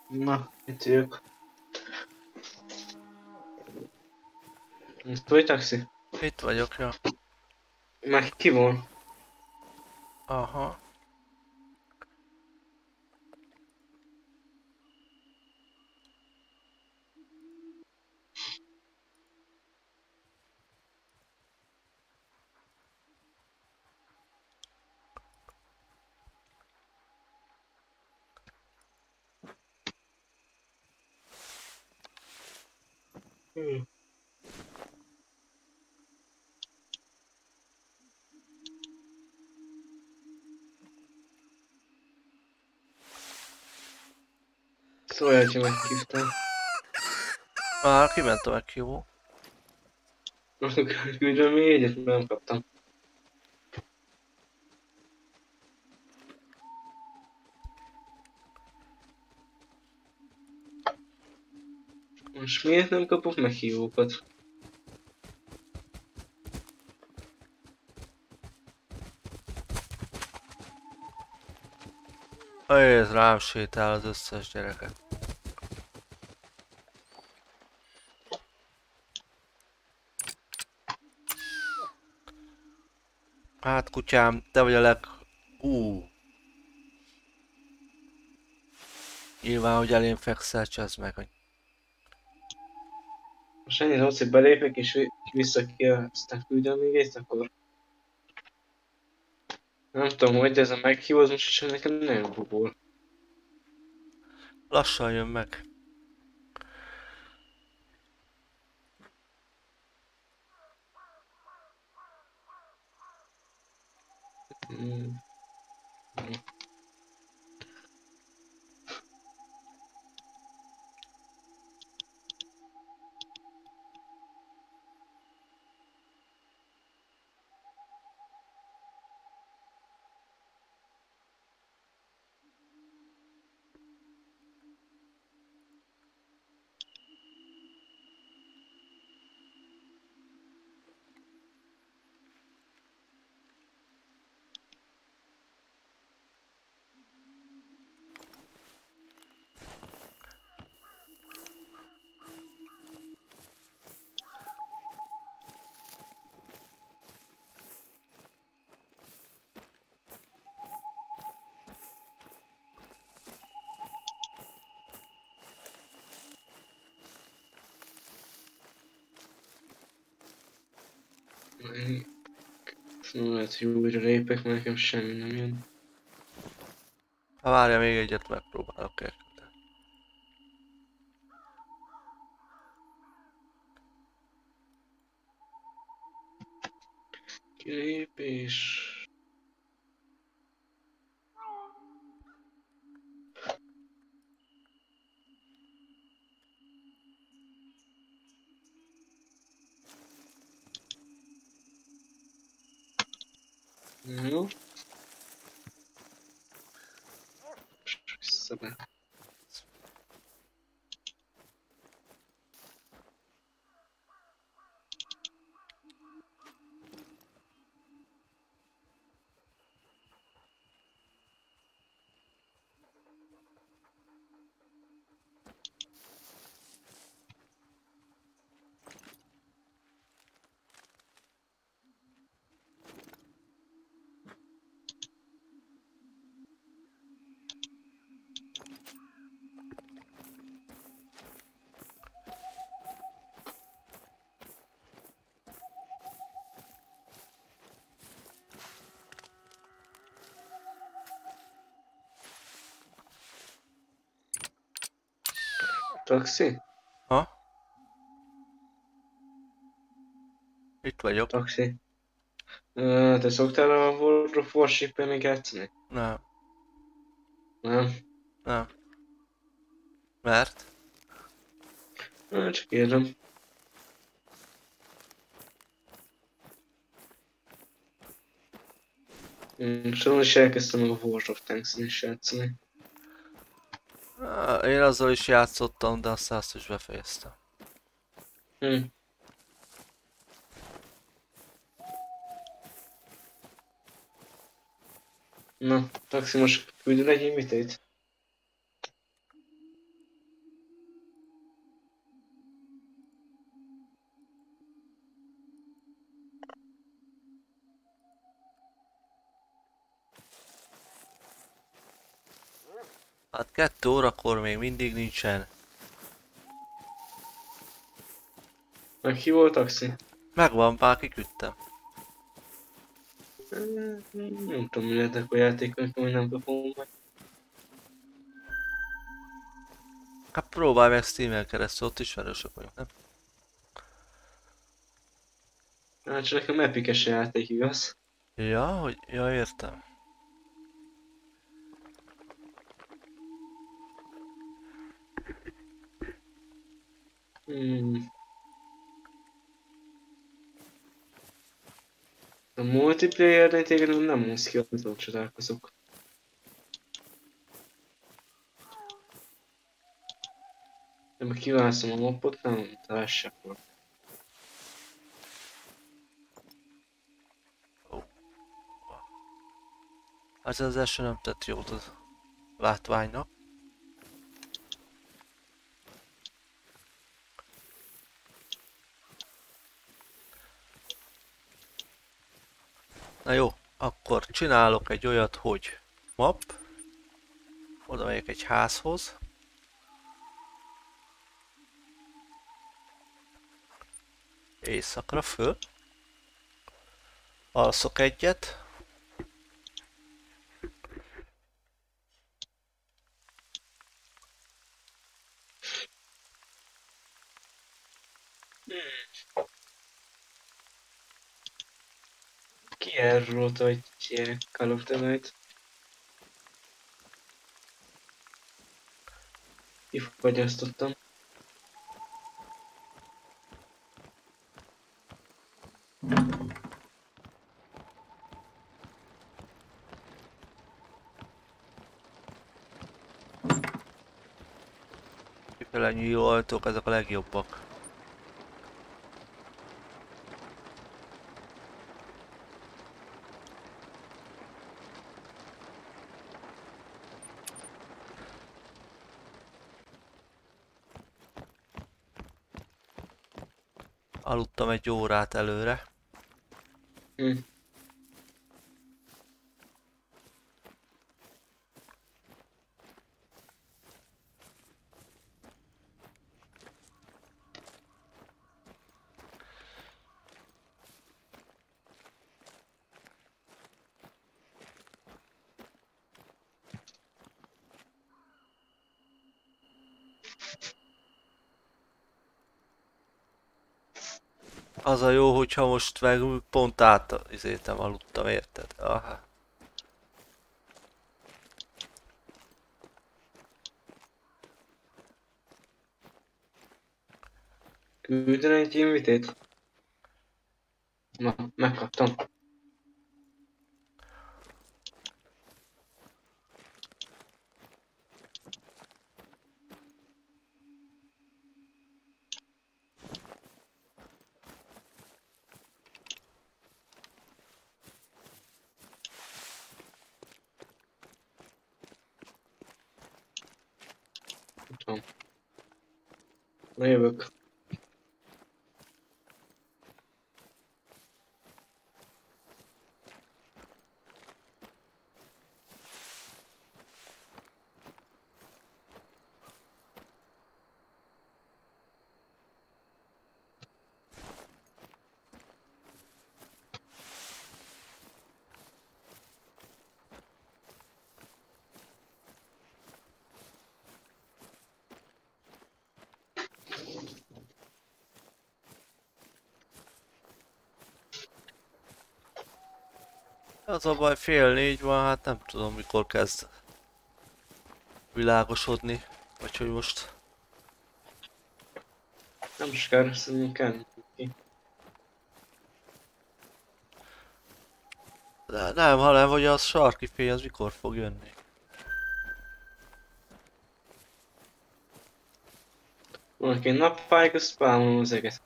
Speaker 2: Na, itt ők. Itt vagy taxi?
Speaker 1: Itt vagyok, ja.
Speaker 2: Meg ki van?
Speaker 1: Aha.
Speaker 2: Hmm. Szóval, hogyha meghívtál.
Speaker 1: Már kiment a meghívó.
Speaker 2: Küldöm még egyet, nem kaptam. Most miért nem kapok meghívókat?
Speaker 1: Ez rám sétál az összes gyereke. Hát kutyám, te vagy a leg... Nyilván, hogy elém fekszel, csazd meg, hogy...
Speaker 2: Most ennyit az, hogy belépek és vissza ki, aztán küldöm még egyet, akkor nem tudom, hogy ez a meghívó, az most is nekem nagyon bubul.
Speaker 1: Lassan jön meg.
Speaker 2: Hmm. Nem lehet, hogy újra lépek, mert nekem semmi nem jön.
Speaker 1: Ha várja, még egyet megpróbálok elküldeni.
Speaker 2: Kilépés. Jó. És vissza be. Taxi?
Speaker 1: Ha? Itt vagyok.
Speaker 2: Taxi. Te szoktál a World of Warship-en még játszani?
Speaker 1: Nem,
Speaker 2: Nem?
Speaker 1: nem. Mert?
Speaker 2: Csak kérdem. Szóval is elkezdtem a World of Tanks-en is játszani.
Speaker 1: Én azzal is játszottam, de aztán azt is befejeztem.
Speaker 2: Hm. Na, taxi, most küldöd egy invitét?
Speaker 1: Hát 2 órakor még mindig nincsen.
Speaker 2: Meg ki volt taxi?
Speaker 1: Megvan, már kiküldtem.
Speaker 2: Nem tudom, mi lehetnek a játékok, hogy nem kapom meg.
Speaker 1: Hát próbálj meg Steam-en keresztül, ott ismerősök vagyunk, nem?
Speaker 2: Hát csak nekem epikes a játék, igaz?
Speaker 1: Ja, hogy... Ja, értem.
Speaker 2: Hmm. A multiplayer-nél téged nem mondsz ki, hogy csodálkozok. De meg kiválasztom a mapot, nem találsak.
Speaker 1: Ó. Hát az első nem tett jót az látványnak. Na jó, akkor csinálok egy olyat, hogy map. Oda megyek egy házhoz. Éjszakra föl. Alszok egyet.
Speaker 2: Ki erről, hogy hívják Call of the Night? Kifagyasztottam.
Speaker 1: Kifele nyíló ajtók, ezek a legjobbak. Aludtam egy órát előre.
Speaker 2: Hm.
Speaker 1: Az a jó, hogyha most meg pont izétem aludtam, érted? Aha.
Speaker 2: Küldeni egy invitét? Na, megkaptam. Tudom. Na jövök.
Speaker 1: Az a baj, 3:30 van, hát nem tudom mikor kezd világosodni. Vagy hogy most...
Speaker 2: Nem is kell, szerintem kell.
Speaker 1: De nem, hanem hogy az sarki fény az mikor fog jönni.
Speaker 2: Valaki nappályk, azt spámolom az eget.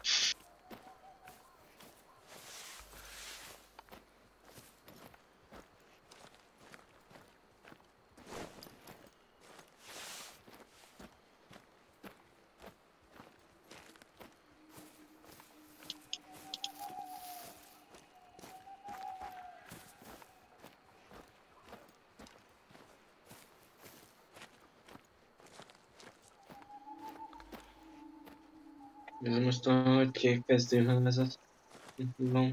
Speaker 2: Ez most a hogy kezdőhelyzet. Van.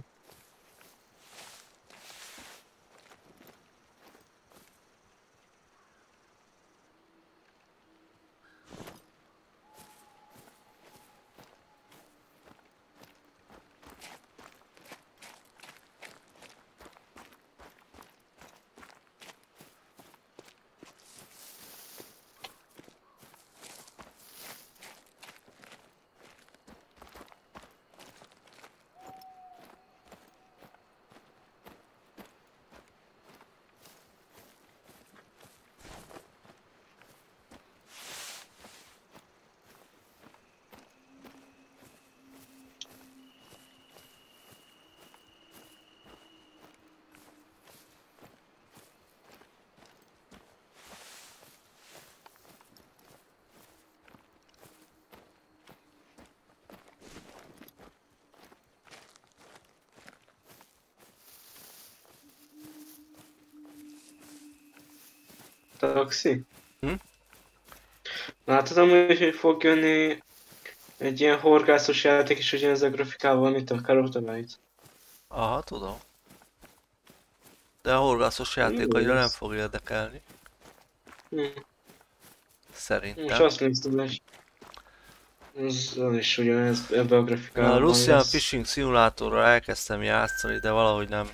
Speaker 2: Taxi?
Speaker 1: Hm?
Speaker 2: Látod amúgy, hogy fog jönni egy ilyen horgászos játék is ugyanez a grafikával, mint a Call of the Night?
Speaker 1: Aha, tudom. De a horgászos játékaira
Speaker 2: Jó
Speaker 1: nem
Speaker 2: lesz.
Speaker 1: fog érdekelni.
Speaker 2: Most
Speaker 1: Szerintem.
Speaker 2: azt néztem, hogy az is ugyanez ebbe a
Speaker 1: A
Speaker 2: grafikában
Speaker 1: Russian
Speaker 2: lesz.
Speaker 1: Fishing Simulatorral elkezdtem játszani, de valahogy nem.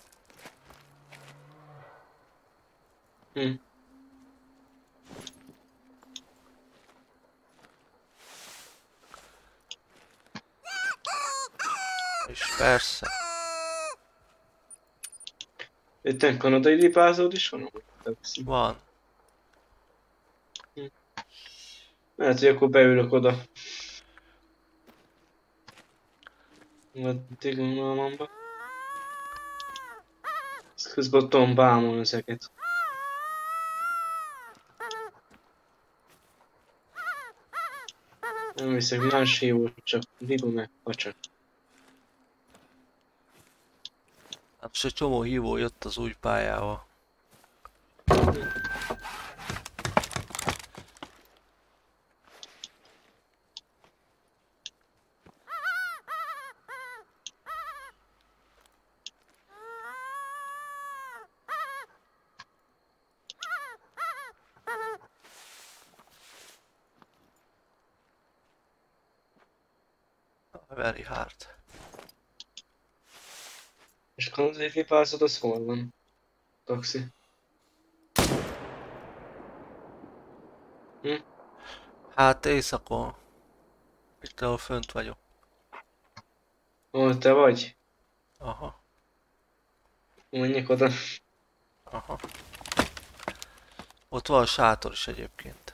Speaker 2: Hm.
Speaker 1: És persze.
Speaker 2: Itt kanadai lipázód is van amúgy? Taxi.
Speaker 1: Van.
Speaker 2: Lehet, hogy akkor beülök oda. Addig unalmamba. Ezt közben ott tudom bámulni ezeket. Nem viszek más hívó, csak liba meg kacsa.
Speaker 1: Hát most egy csomó hívó jött az új pályával. Very hard.
Speaker 2: És kanadai lipázód az hol van? Taxi.
Speaker 1: Hát éjszakon. Itt ahol fönt vagyok.
Speaker 2: Hol te vagy?
Speaker 1: Aha,
Speaker 2: Menjek oda.
Speaker 1: aha. Ott van sátor is egyébként.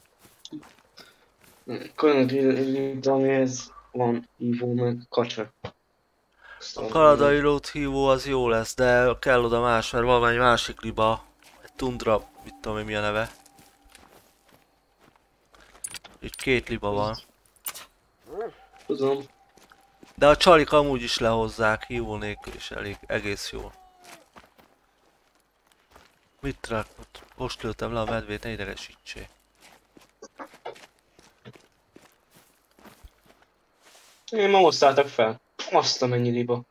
Speaker 2: Kanadai lipázódhez van hívó meg kacsa.
Speaker 1: A kanadai hívó az jó lesz, de kell oda más, mert van egy másik liba. Egy tundra, mit tudom én mi a neve. Így két liba van.
Speaker 2: Tudom.
Speaker 1: De a csalik amúgy is lehozzák, hívó nélkül is elég, egész jó. Mit rakott? Most lőttem le a medvét, ne idegesítsél.
Speaker 2: Én ma osztáltak fel. Azt a mennyi liba.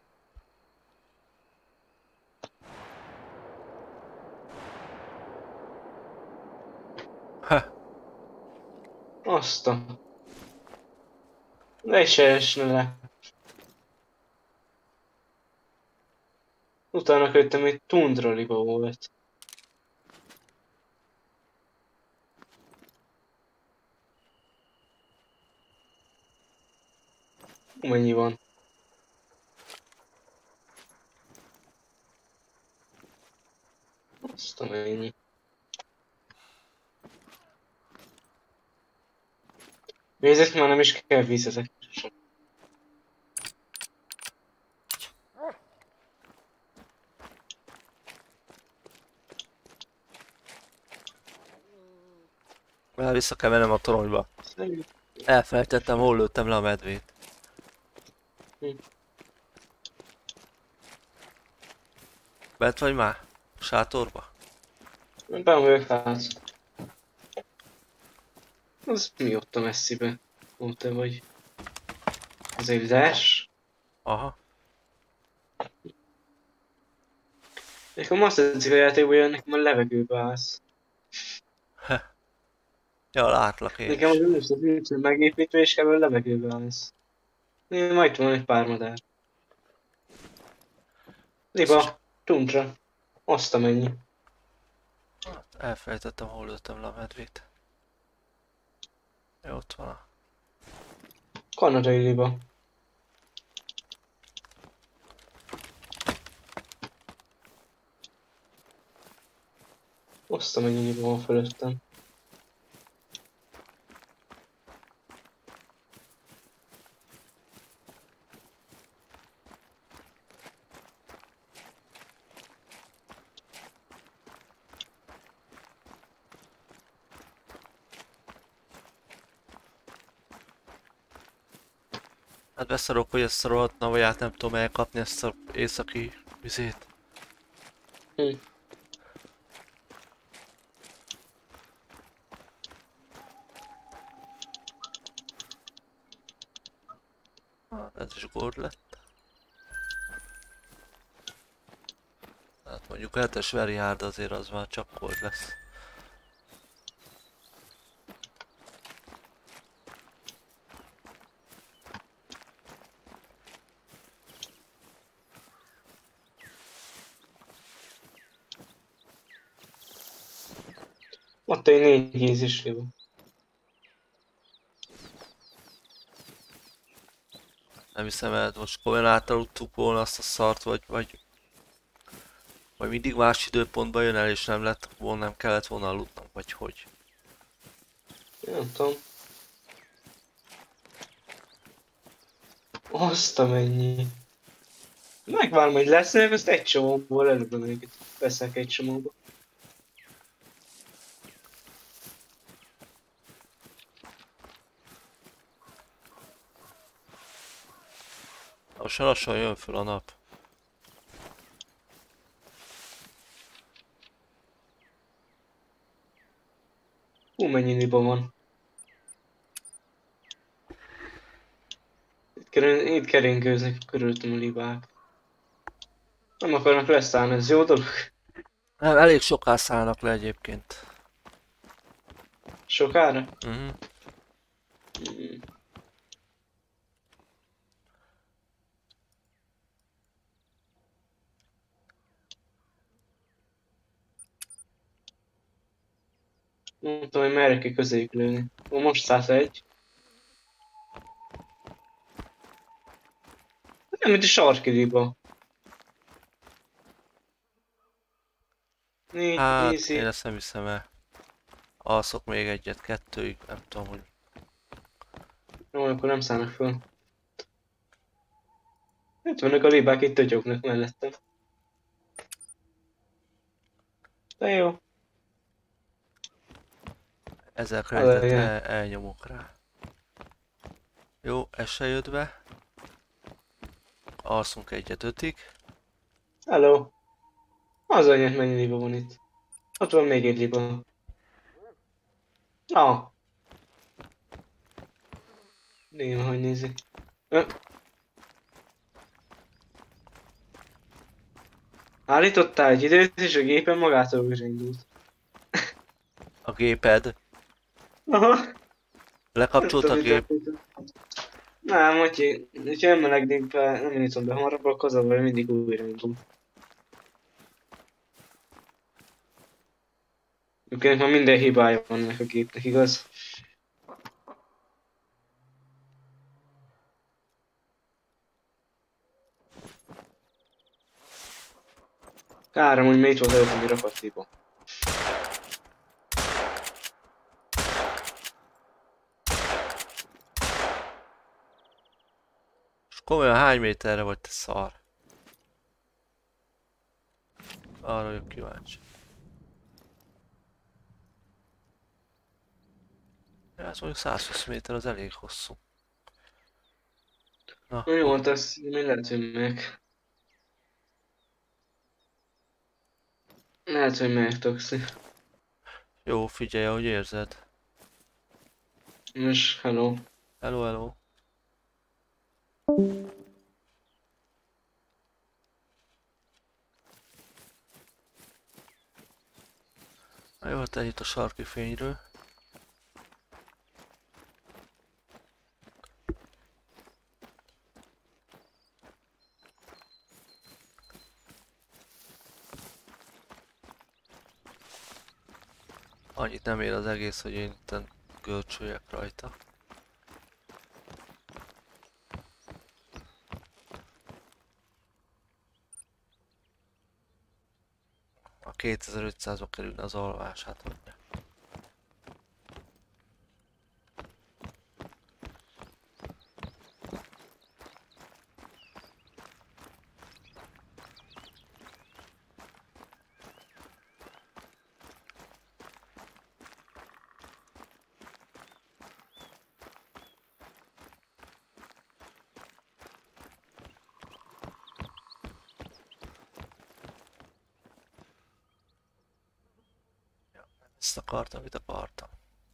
Speaker 1: Ha,
Speaker 2: Azt a... Ne se esne le. Utána követtem egy tundra liba volt. Mennyi van? Azt a mennyi. Nézzük, már nem is kell víz ezek.
Speaker 1: már vissza kell mennem a toronyba. Elfelejtettem, hol lőttem le a medvét. Bent vagy már? Sátorba?
Speaker 2: Ben vagyok hát. Az mi ott a messzibe? Ott te vagy. Az egy dash.
Speaker 1: Aha.
Speaker 2: Nekem azt tetszik a játékban, hogy nekem a levegőbe állsz.
Speaker 1: Ja, látlak én
Speaker 2: Nekem az
Speaker 1: is.
Speaker 2: őszintén megépítve, és kb. A levegőbe állsz. Én majd van egy pár madár.
Speaker 1: Ez csak...
Speaker 2: Liba, tuntra. Azt amennyi.
Speaker 1: Elfelejtettem, hol lőttem le a medvét. Jó, ott van a...
Speaker 2: Kanadai liba. Azt amennyi liba van fölöttem.
Speaker 1: Hát beszarok, hogy ezt a rohadt navaját nem tudom elkapni, ezt a északi vizét.
Speaker 2: Hm.
Speaker 1: Ez is gord lett. Hát mondjuk 7-es very hard, azért az már csak gord lesz.
Speaker 2: Ott egy 4 gézis liba.
Speaker 1: Nem hiszem el, most komolyan átaludtuk volna azt a szart, vagy mindig más időpontban jön el és nem lett volna, nem kellett volna aludnom, vagy hogy.
Speaker 2: Nem tudom. Azt amennyi. Megvárom, hogy lesznek, azt egy csomóból előbb őket veszek egy csomóba.
Speaker 1: Most lassan jön föl a nap.
Speaker 2: Hú, mennyi liba van. Itt keringőznek körülöttem a libák. Nem akarnak leszállni, ez jó dolog.
Speaker 1: Nem, elég soká szállnak le egyébként.
Speaker 2: Sokára?
Speaker 1: Mhm.
Speaker 2: Mm. Nem tudom, hogy merre kell közéjük lőni. Ó, most 101. Nem, mint a sarkiliba.
Speaker 1: Hát, én
Speaker 2: Easy.
Speaker 1: ezt nem hiszem el. Alszok még egyet, kettőig, nem tudom, hogy...
Speaker 2: Jó, akkor nem szállnak föl. Itt vannak a libák, itt tötyöknek mellettem. De jó.
Speaker 1: Ezzel
Speaker 2: Elején.
Speaker 1: kreditet elnyomok rá. Jó, ez se jött be. Alszunk egyet 5-ig.
Speaker 2: Hello. Az anyát mennyi liba van itt. Ott van még egy liba. Ah. Néma, hogy nézi. Állítottál egy időt, és a gépen magától újra indult.
Speaker 1: A géped.
Speaker 2: Aha.
Speaker 1: Lekapcsolt a gép.
Speaker 2: Nem, hogyha nem melegnék be, nem nyitom be hamarabb, akkor az a baj, mindig újra indul. Őknek már minden hibája van ennek a gépnek, igaz? Károm, hogy még itt volt előtt, ami rakat hiba.
Speaker 1: És komolyan hány méterre vagy te szar? Arra vagyok kíváncsi. Ja, ez mondjuk 120 méter, az elég hosszú. Na,
Speaker 2: Na jó, hát azt még lehet, hogy meg. Lehet, hogy meg, Toxi.
Speaker 1: jó, figyelj, ahogy érzed.
Speaker 2: Most, hello.
Speaker 1: Hello, hello. Na jó, hát ennyit a sarki fényről. Annyit nem ér az egész, hogy én itten görcsöljek rajta. A 2500-ba kerülne az alvás, hát mondja. Ezt akartam, amit akartam.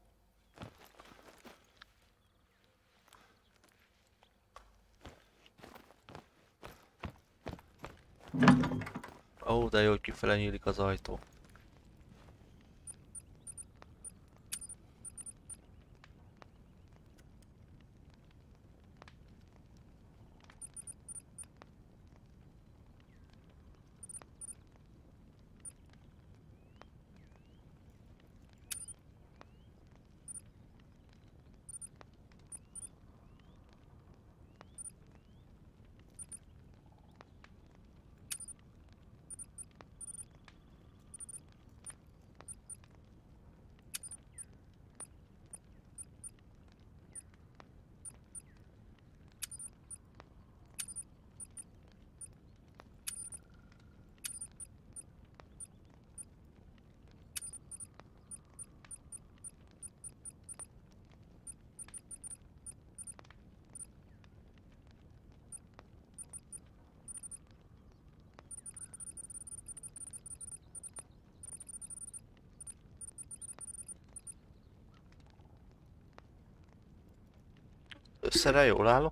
Speaker 1: Ó, de jó, hogy kifele nyílik az ajtó. Összere jól állok.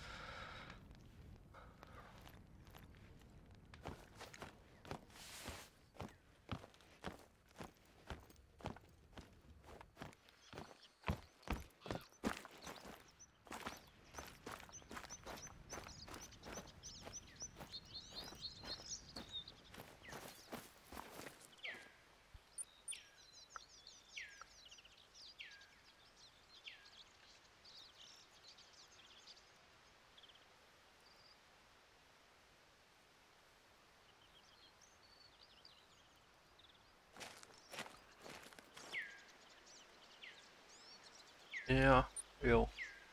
Speaker 1: Ja, jó.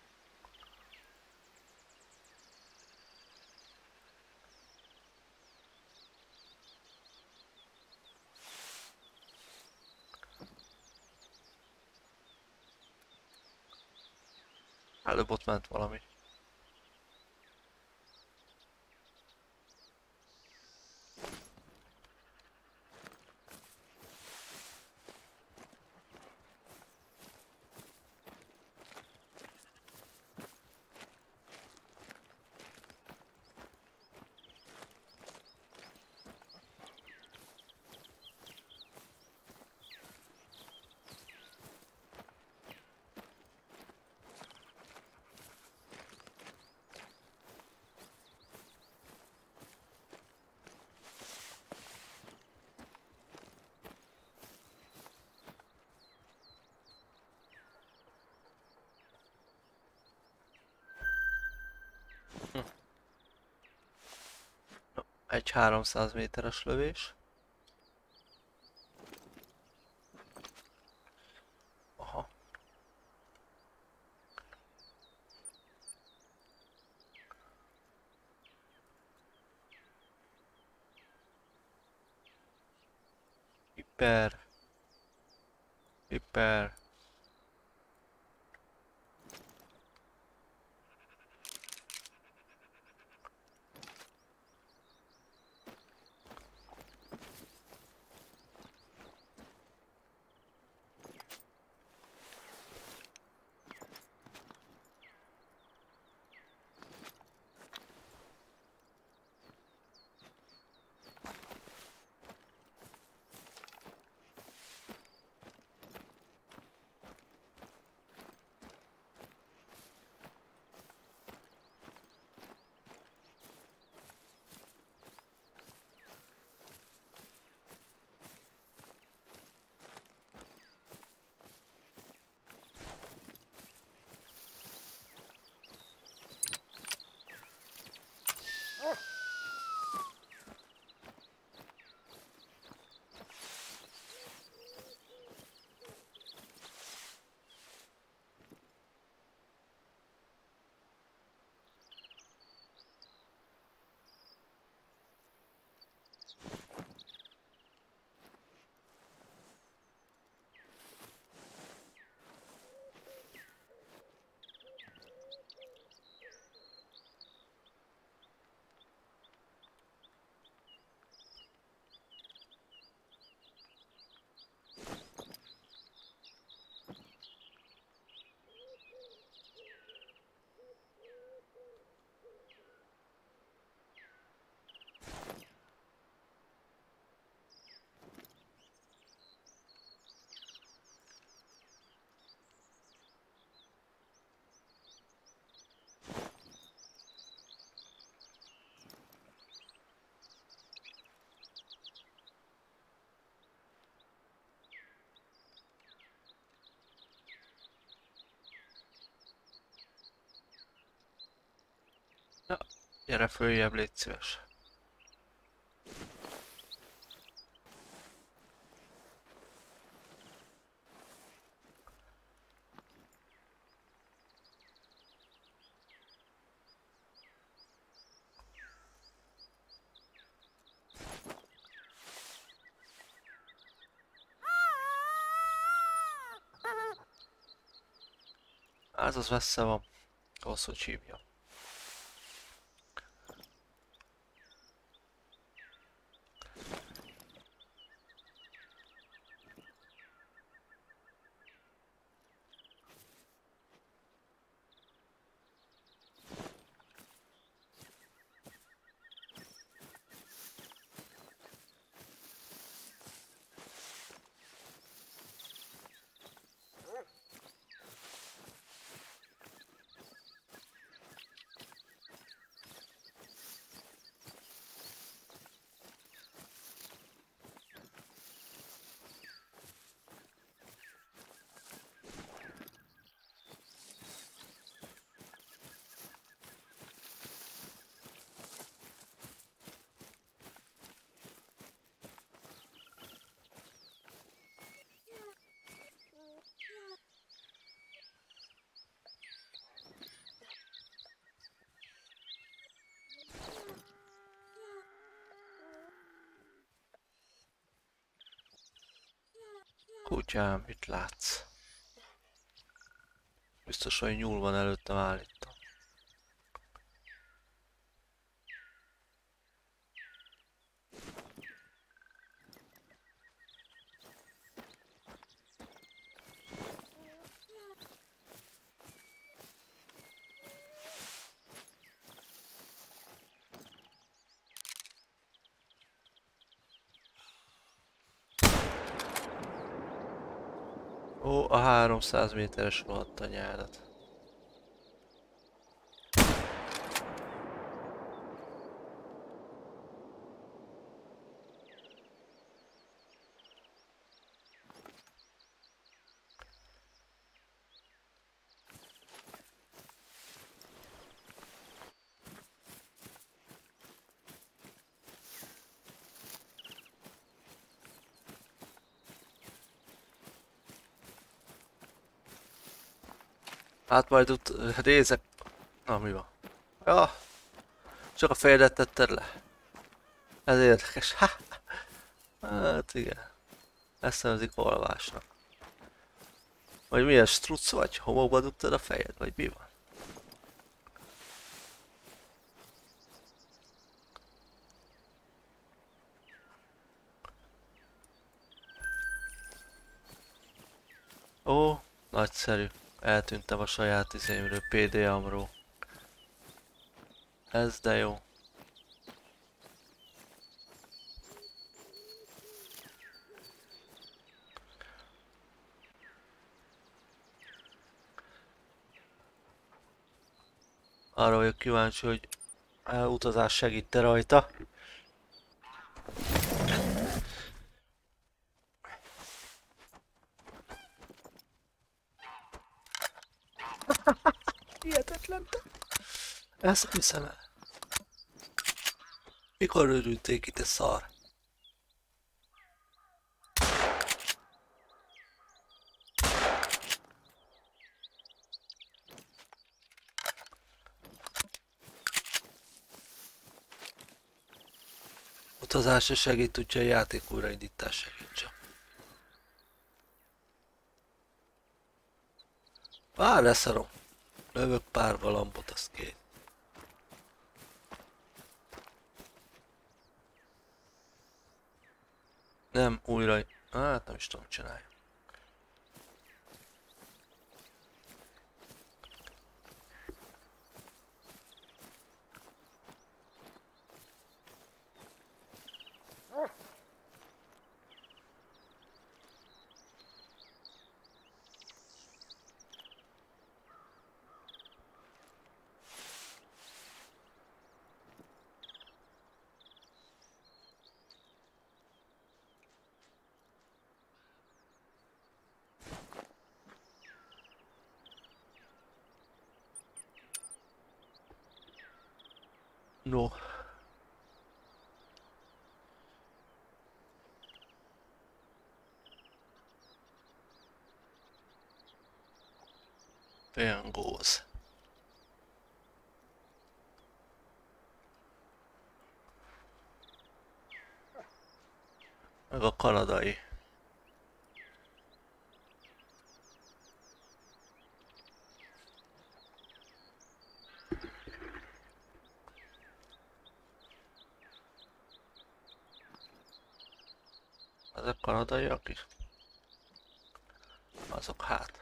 Speaker 1: Előbb ott ment valami. Egy 300 méteres lövés. Aha. Hiper. Hiper. Na, gyere följebb, légy szíves. Az messze van. Ahhoz, hogy hívja. Kutyám, mit látsz? Biztos, hogy nyúl van előttem állítom. Ó, a 300 méteres rohadt anyádat. Hát majd ott nézek. Na, mi van? Ja, csak a fejedet tetted le. Ez érdekes. Ha! Hát igen. Ezt nevezik alvásnak. Vagy milyen struc vagy? Homokba dugtad a fejed? Vagy mi van? Ó, nagyszerű. Eltűntem a saját izémről, PDA-mról. Ez de jó. Arra vagyok kíváncsi, hogy utazás segít-e rajta. Hihetetlen. Ezt hiszem el. Mikor örülték itt a szar? Utazásra segít, úgyhogy a játék újraindítás segít csak. Vár, leszarom. Lövök pár galambot, az két. Nem újra... Hát nem is tudom csinálni. No. Bengals. Meg a kanadai. Ezek kanadaiak is? Azok hát.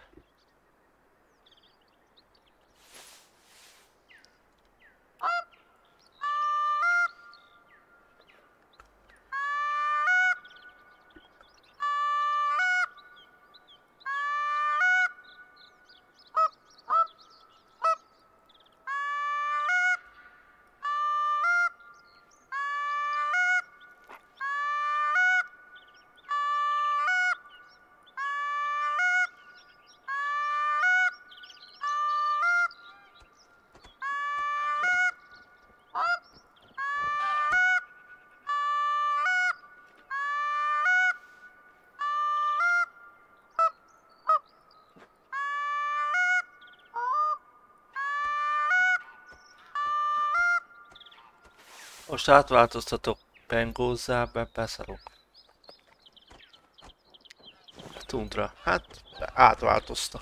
Speaker 1: Most átváltoztatok Bengalsá, beszarok. Tundra. Hát átváltozta.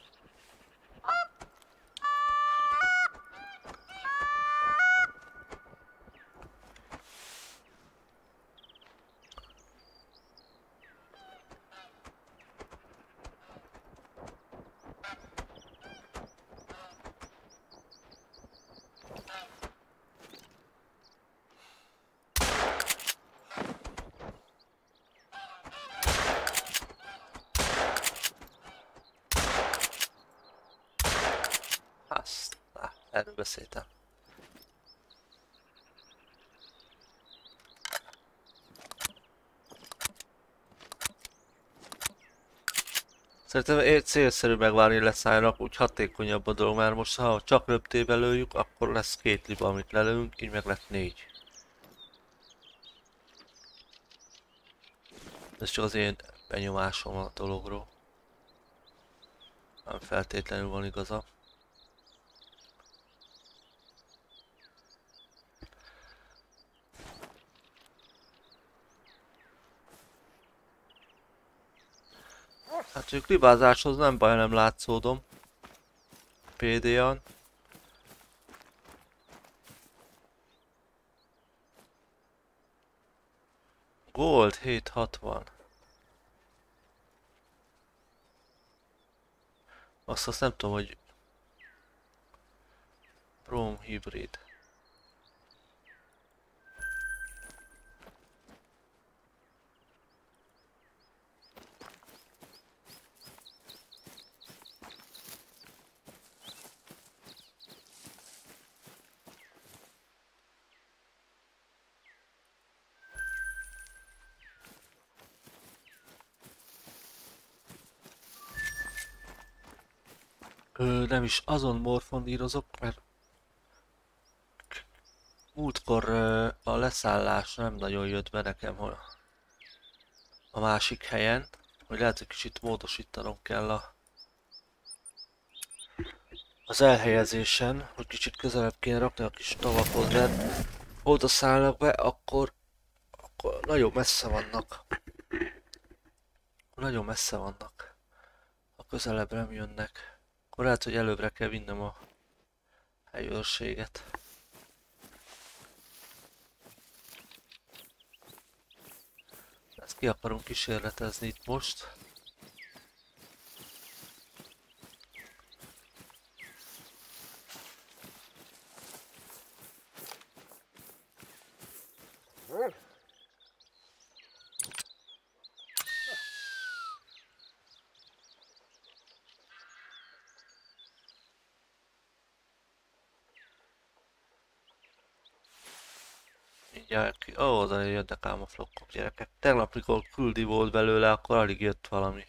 Speaker 1: Azt, erről beszéltem. Szerintem célszerű megvárni leszállnak, úgy hatékonyabb a dolog, mert most ha csak röptébe lőjük, akkor lesz 2 liba, amit lelőünk, így meg lett 4. Ez csak az én benyomásom a dologról. Nem feltétlenül van igaza. Hát ők libázáshoz nem baj, nem látszódom. PD-an. Gold 760. Azt nem tudom, hogy Chrome Hybrid. Nem is azon morfondírozok, mert múltkor a leszállás nem nagyon jött be nekem a másik helyen, hogy lehet, hogy kicsit módosítanom kell az elhelyezésen, hogy kicsit közelebb kéne rakni a kis tavakhoz, mert oda szállnak be, akkor nagyon messze vannak. Nagyon messze vannak. Ha közelebb nem jönnek, akkor lehet, hogy előbbre kell vinnem a helyőrséget. Ezt ki akarunk kísérletezni itt most. Oda jönnek ám a flokkok, gyerekek. Tegnap, mikor küldi volt belőle, akkor alig jött valami.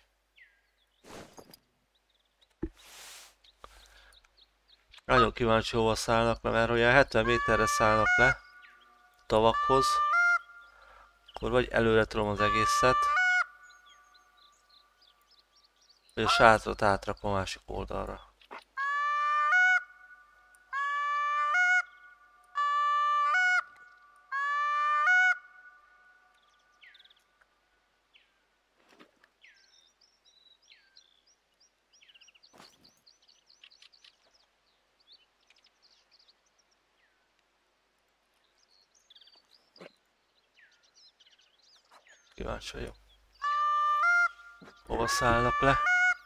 Speaker 1: Nagyon kíváncsi, hova szállnak le, mert olyan 70 méterre szállnak le tavakhoz, akkor vagy előre tudom az egészet, vagy a sátrat átrakom a másik oldalra. Kíváncsi vagyok. Hova szállnak le?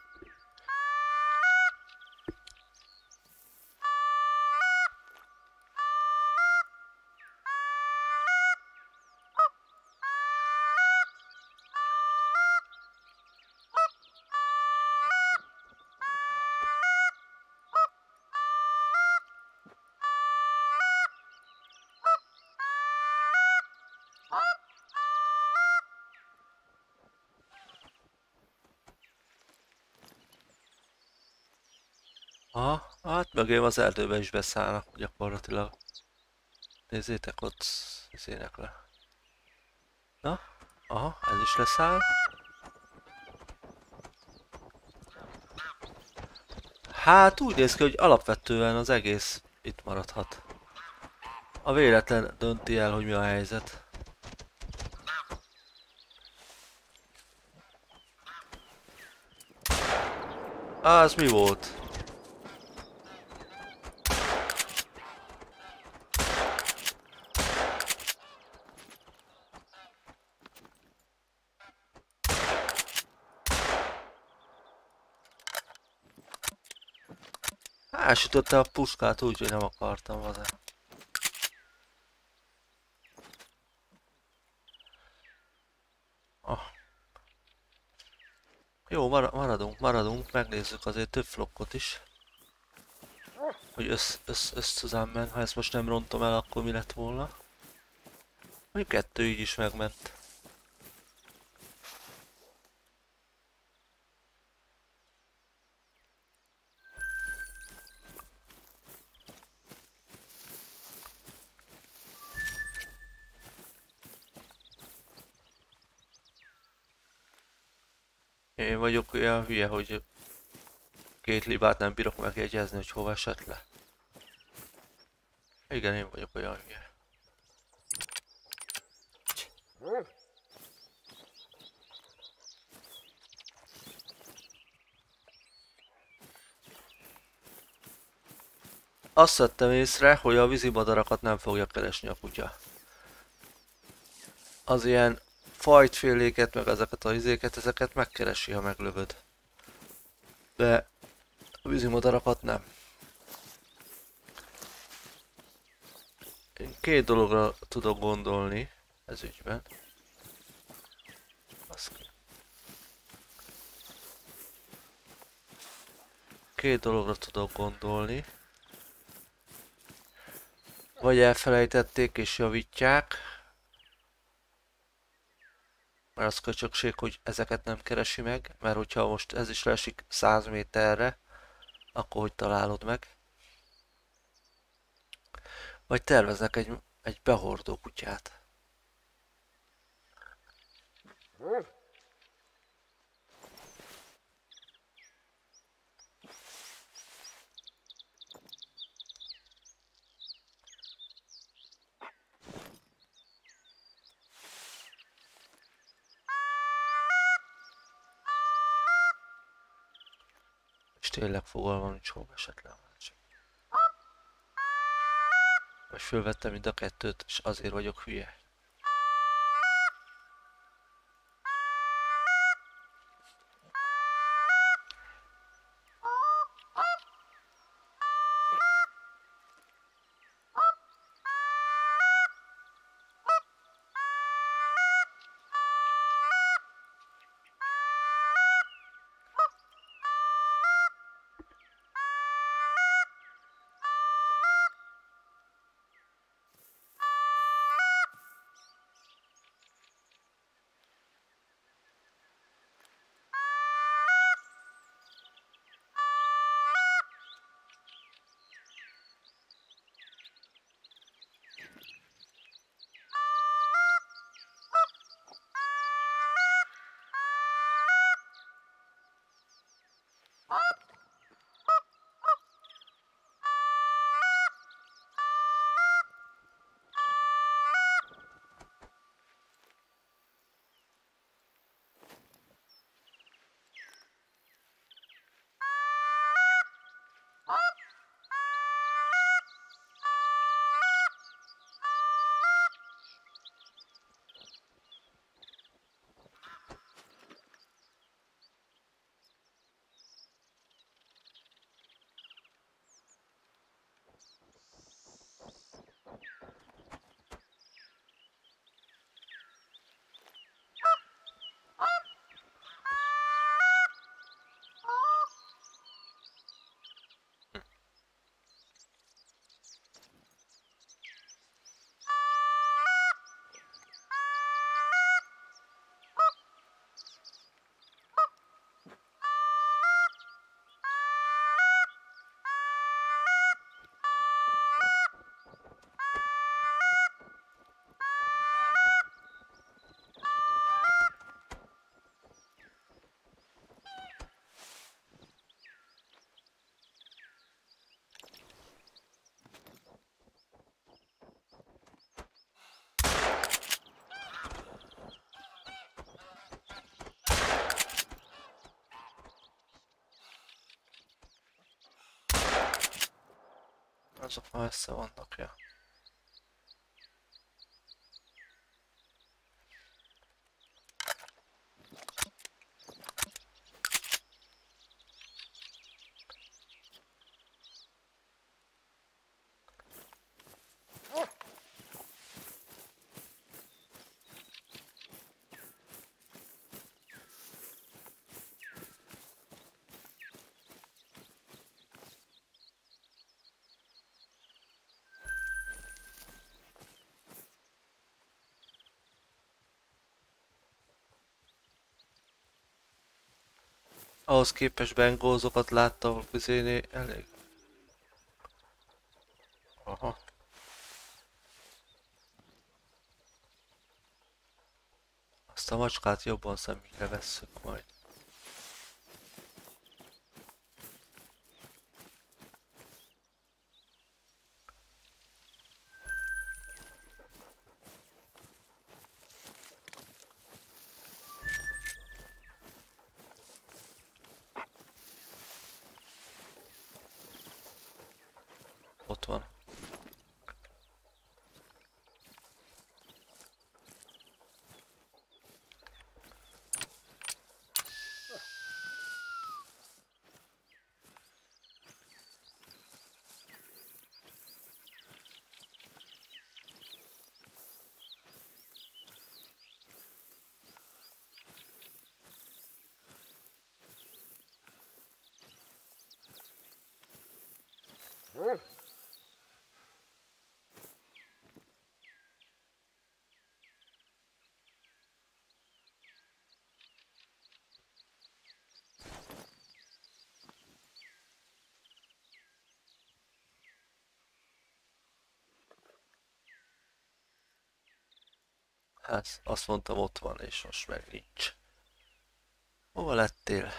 Speaker 1: Aha, hát mögém az erdőbe is beszállnak gyakorlatilag. Nézzétek, ott szének le. Na, aha, ez is leszáll. Hát úgy néz ki, hogy alapvetően az egész itt maradhat. A véletlen dönti el, hogy mi a helyzet. Az mi volt? Elsütötte a puskát úgy, hogy nem akartam hozzá. Ah. Jó, maradunk, megnézzük azért több flokkot is. Hogy zusammen, ha ezt most nem rontom el, akkor mi lett volna? Mondjuk 2 így is megment. Én vagyok olyan hülye, hogy 2 libát nem bírok megjegyezni, hogy hova esett le. Igen, én vagyok olyan hülye. Azt vettem észre, hogy a vízimadarakat nem fogja keresni a kutya. Az ilyen fajtféléket, meg ezeket a izéket, ezeket megkeresi, ha meglövöd. De a vízimadarakat nem. Én 2 dologra tudok gondolni ez ügyben. Két dologra tudok gondolni. Vagy elfelejtették és javítják. Mert az köcsökség, hogy ezeket nem keresi meg. Mert hogyha most ez is leesik 100 méterre, akkor hogy találod meg? Vagy terveznek egy behordó kutyát. És tényleg fogalmam nincs, hol esett le a másik. Vagy fölvettem mind a 2-t, és azért vagyok hülye. Azok már messze vannak, ja. Ahhoz képest bengózokat láttam a közénél elég. Aha. Azt a macskát jobban szemügyre vesszük majd. Ott van. Hát azt mondtam ott van és most meg nincs. Hova lettél?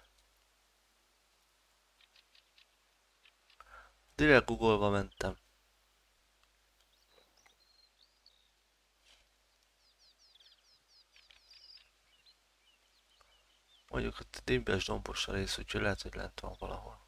Speaker 1: Direkt Google-ba mentem. Mondjuk ott a dimbes dombos a rész, úgyhogy lehet, hogy lent van valahol.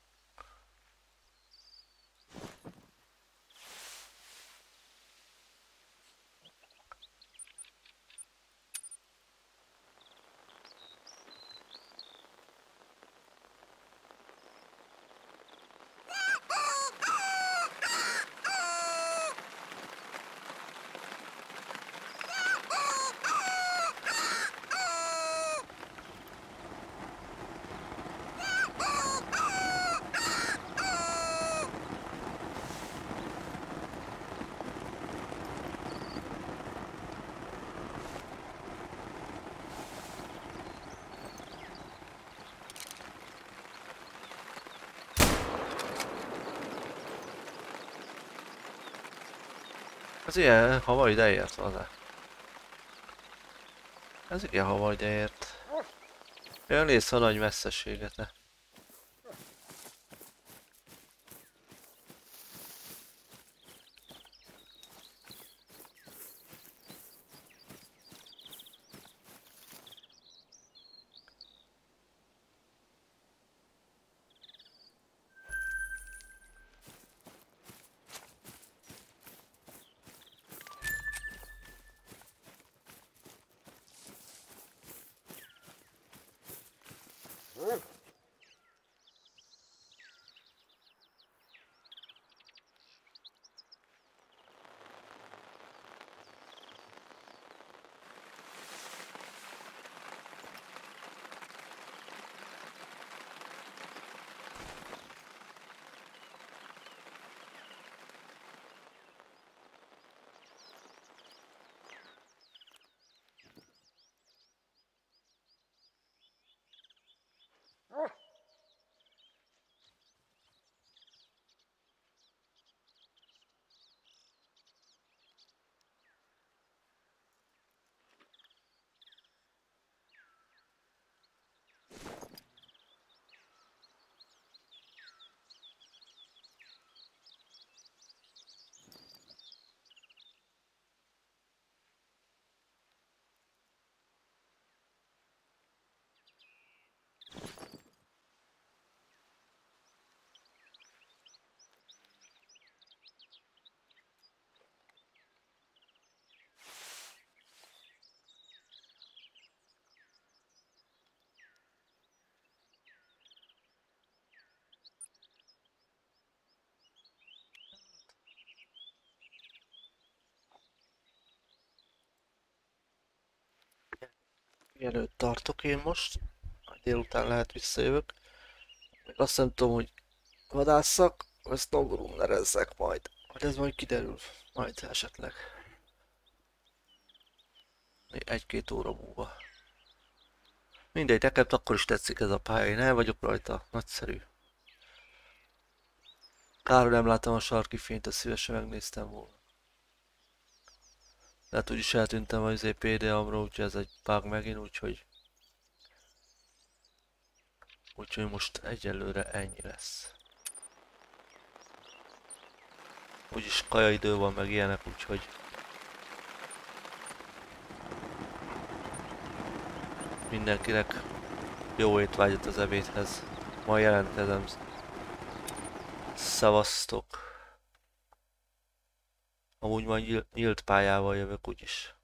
Speaker 1: Ez ilyen hamar ideért vele. Ez igen hamar ideért. Olyan néz a nagy messzeséget, ne. Mielőtt tartok én most. Délután lehet visszajövök. Még azt nem tudom, hogy vadásszak, vagy snowgroomerezzek majd. Vagy ez majd kiderül. Majd esetleg. Még 1-2 óra múlva. Mindegy, nekem akkor is tetszik ez a pálya, én el vagyok rajta, nagyszerű. Kár, hogy nem láttam a sarki fényt, azt szívesen megnéztem volna. De hát úgyis eltűntem az PDA-mról, úgyhogy ez egy bug megint, úgyhogy most egyelőre ennyi lesz. Úgyis kajaidő van meg ilyenek, úgyhogy mindenkinek jó étvágyat az ebédhez. Ma jelentkezem. Szevasztok. Amúgy majd nyílt pályával jövök úgyis.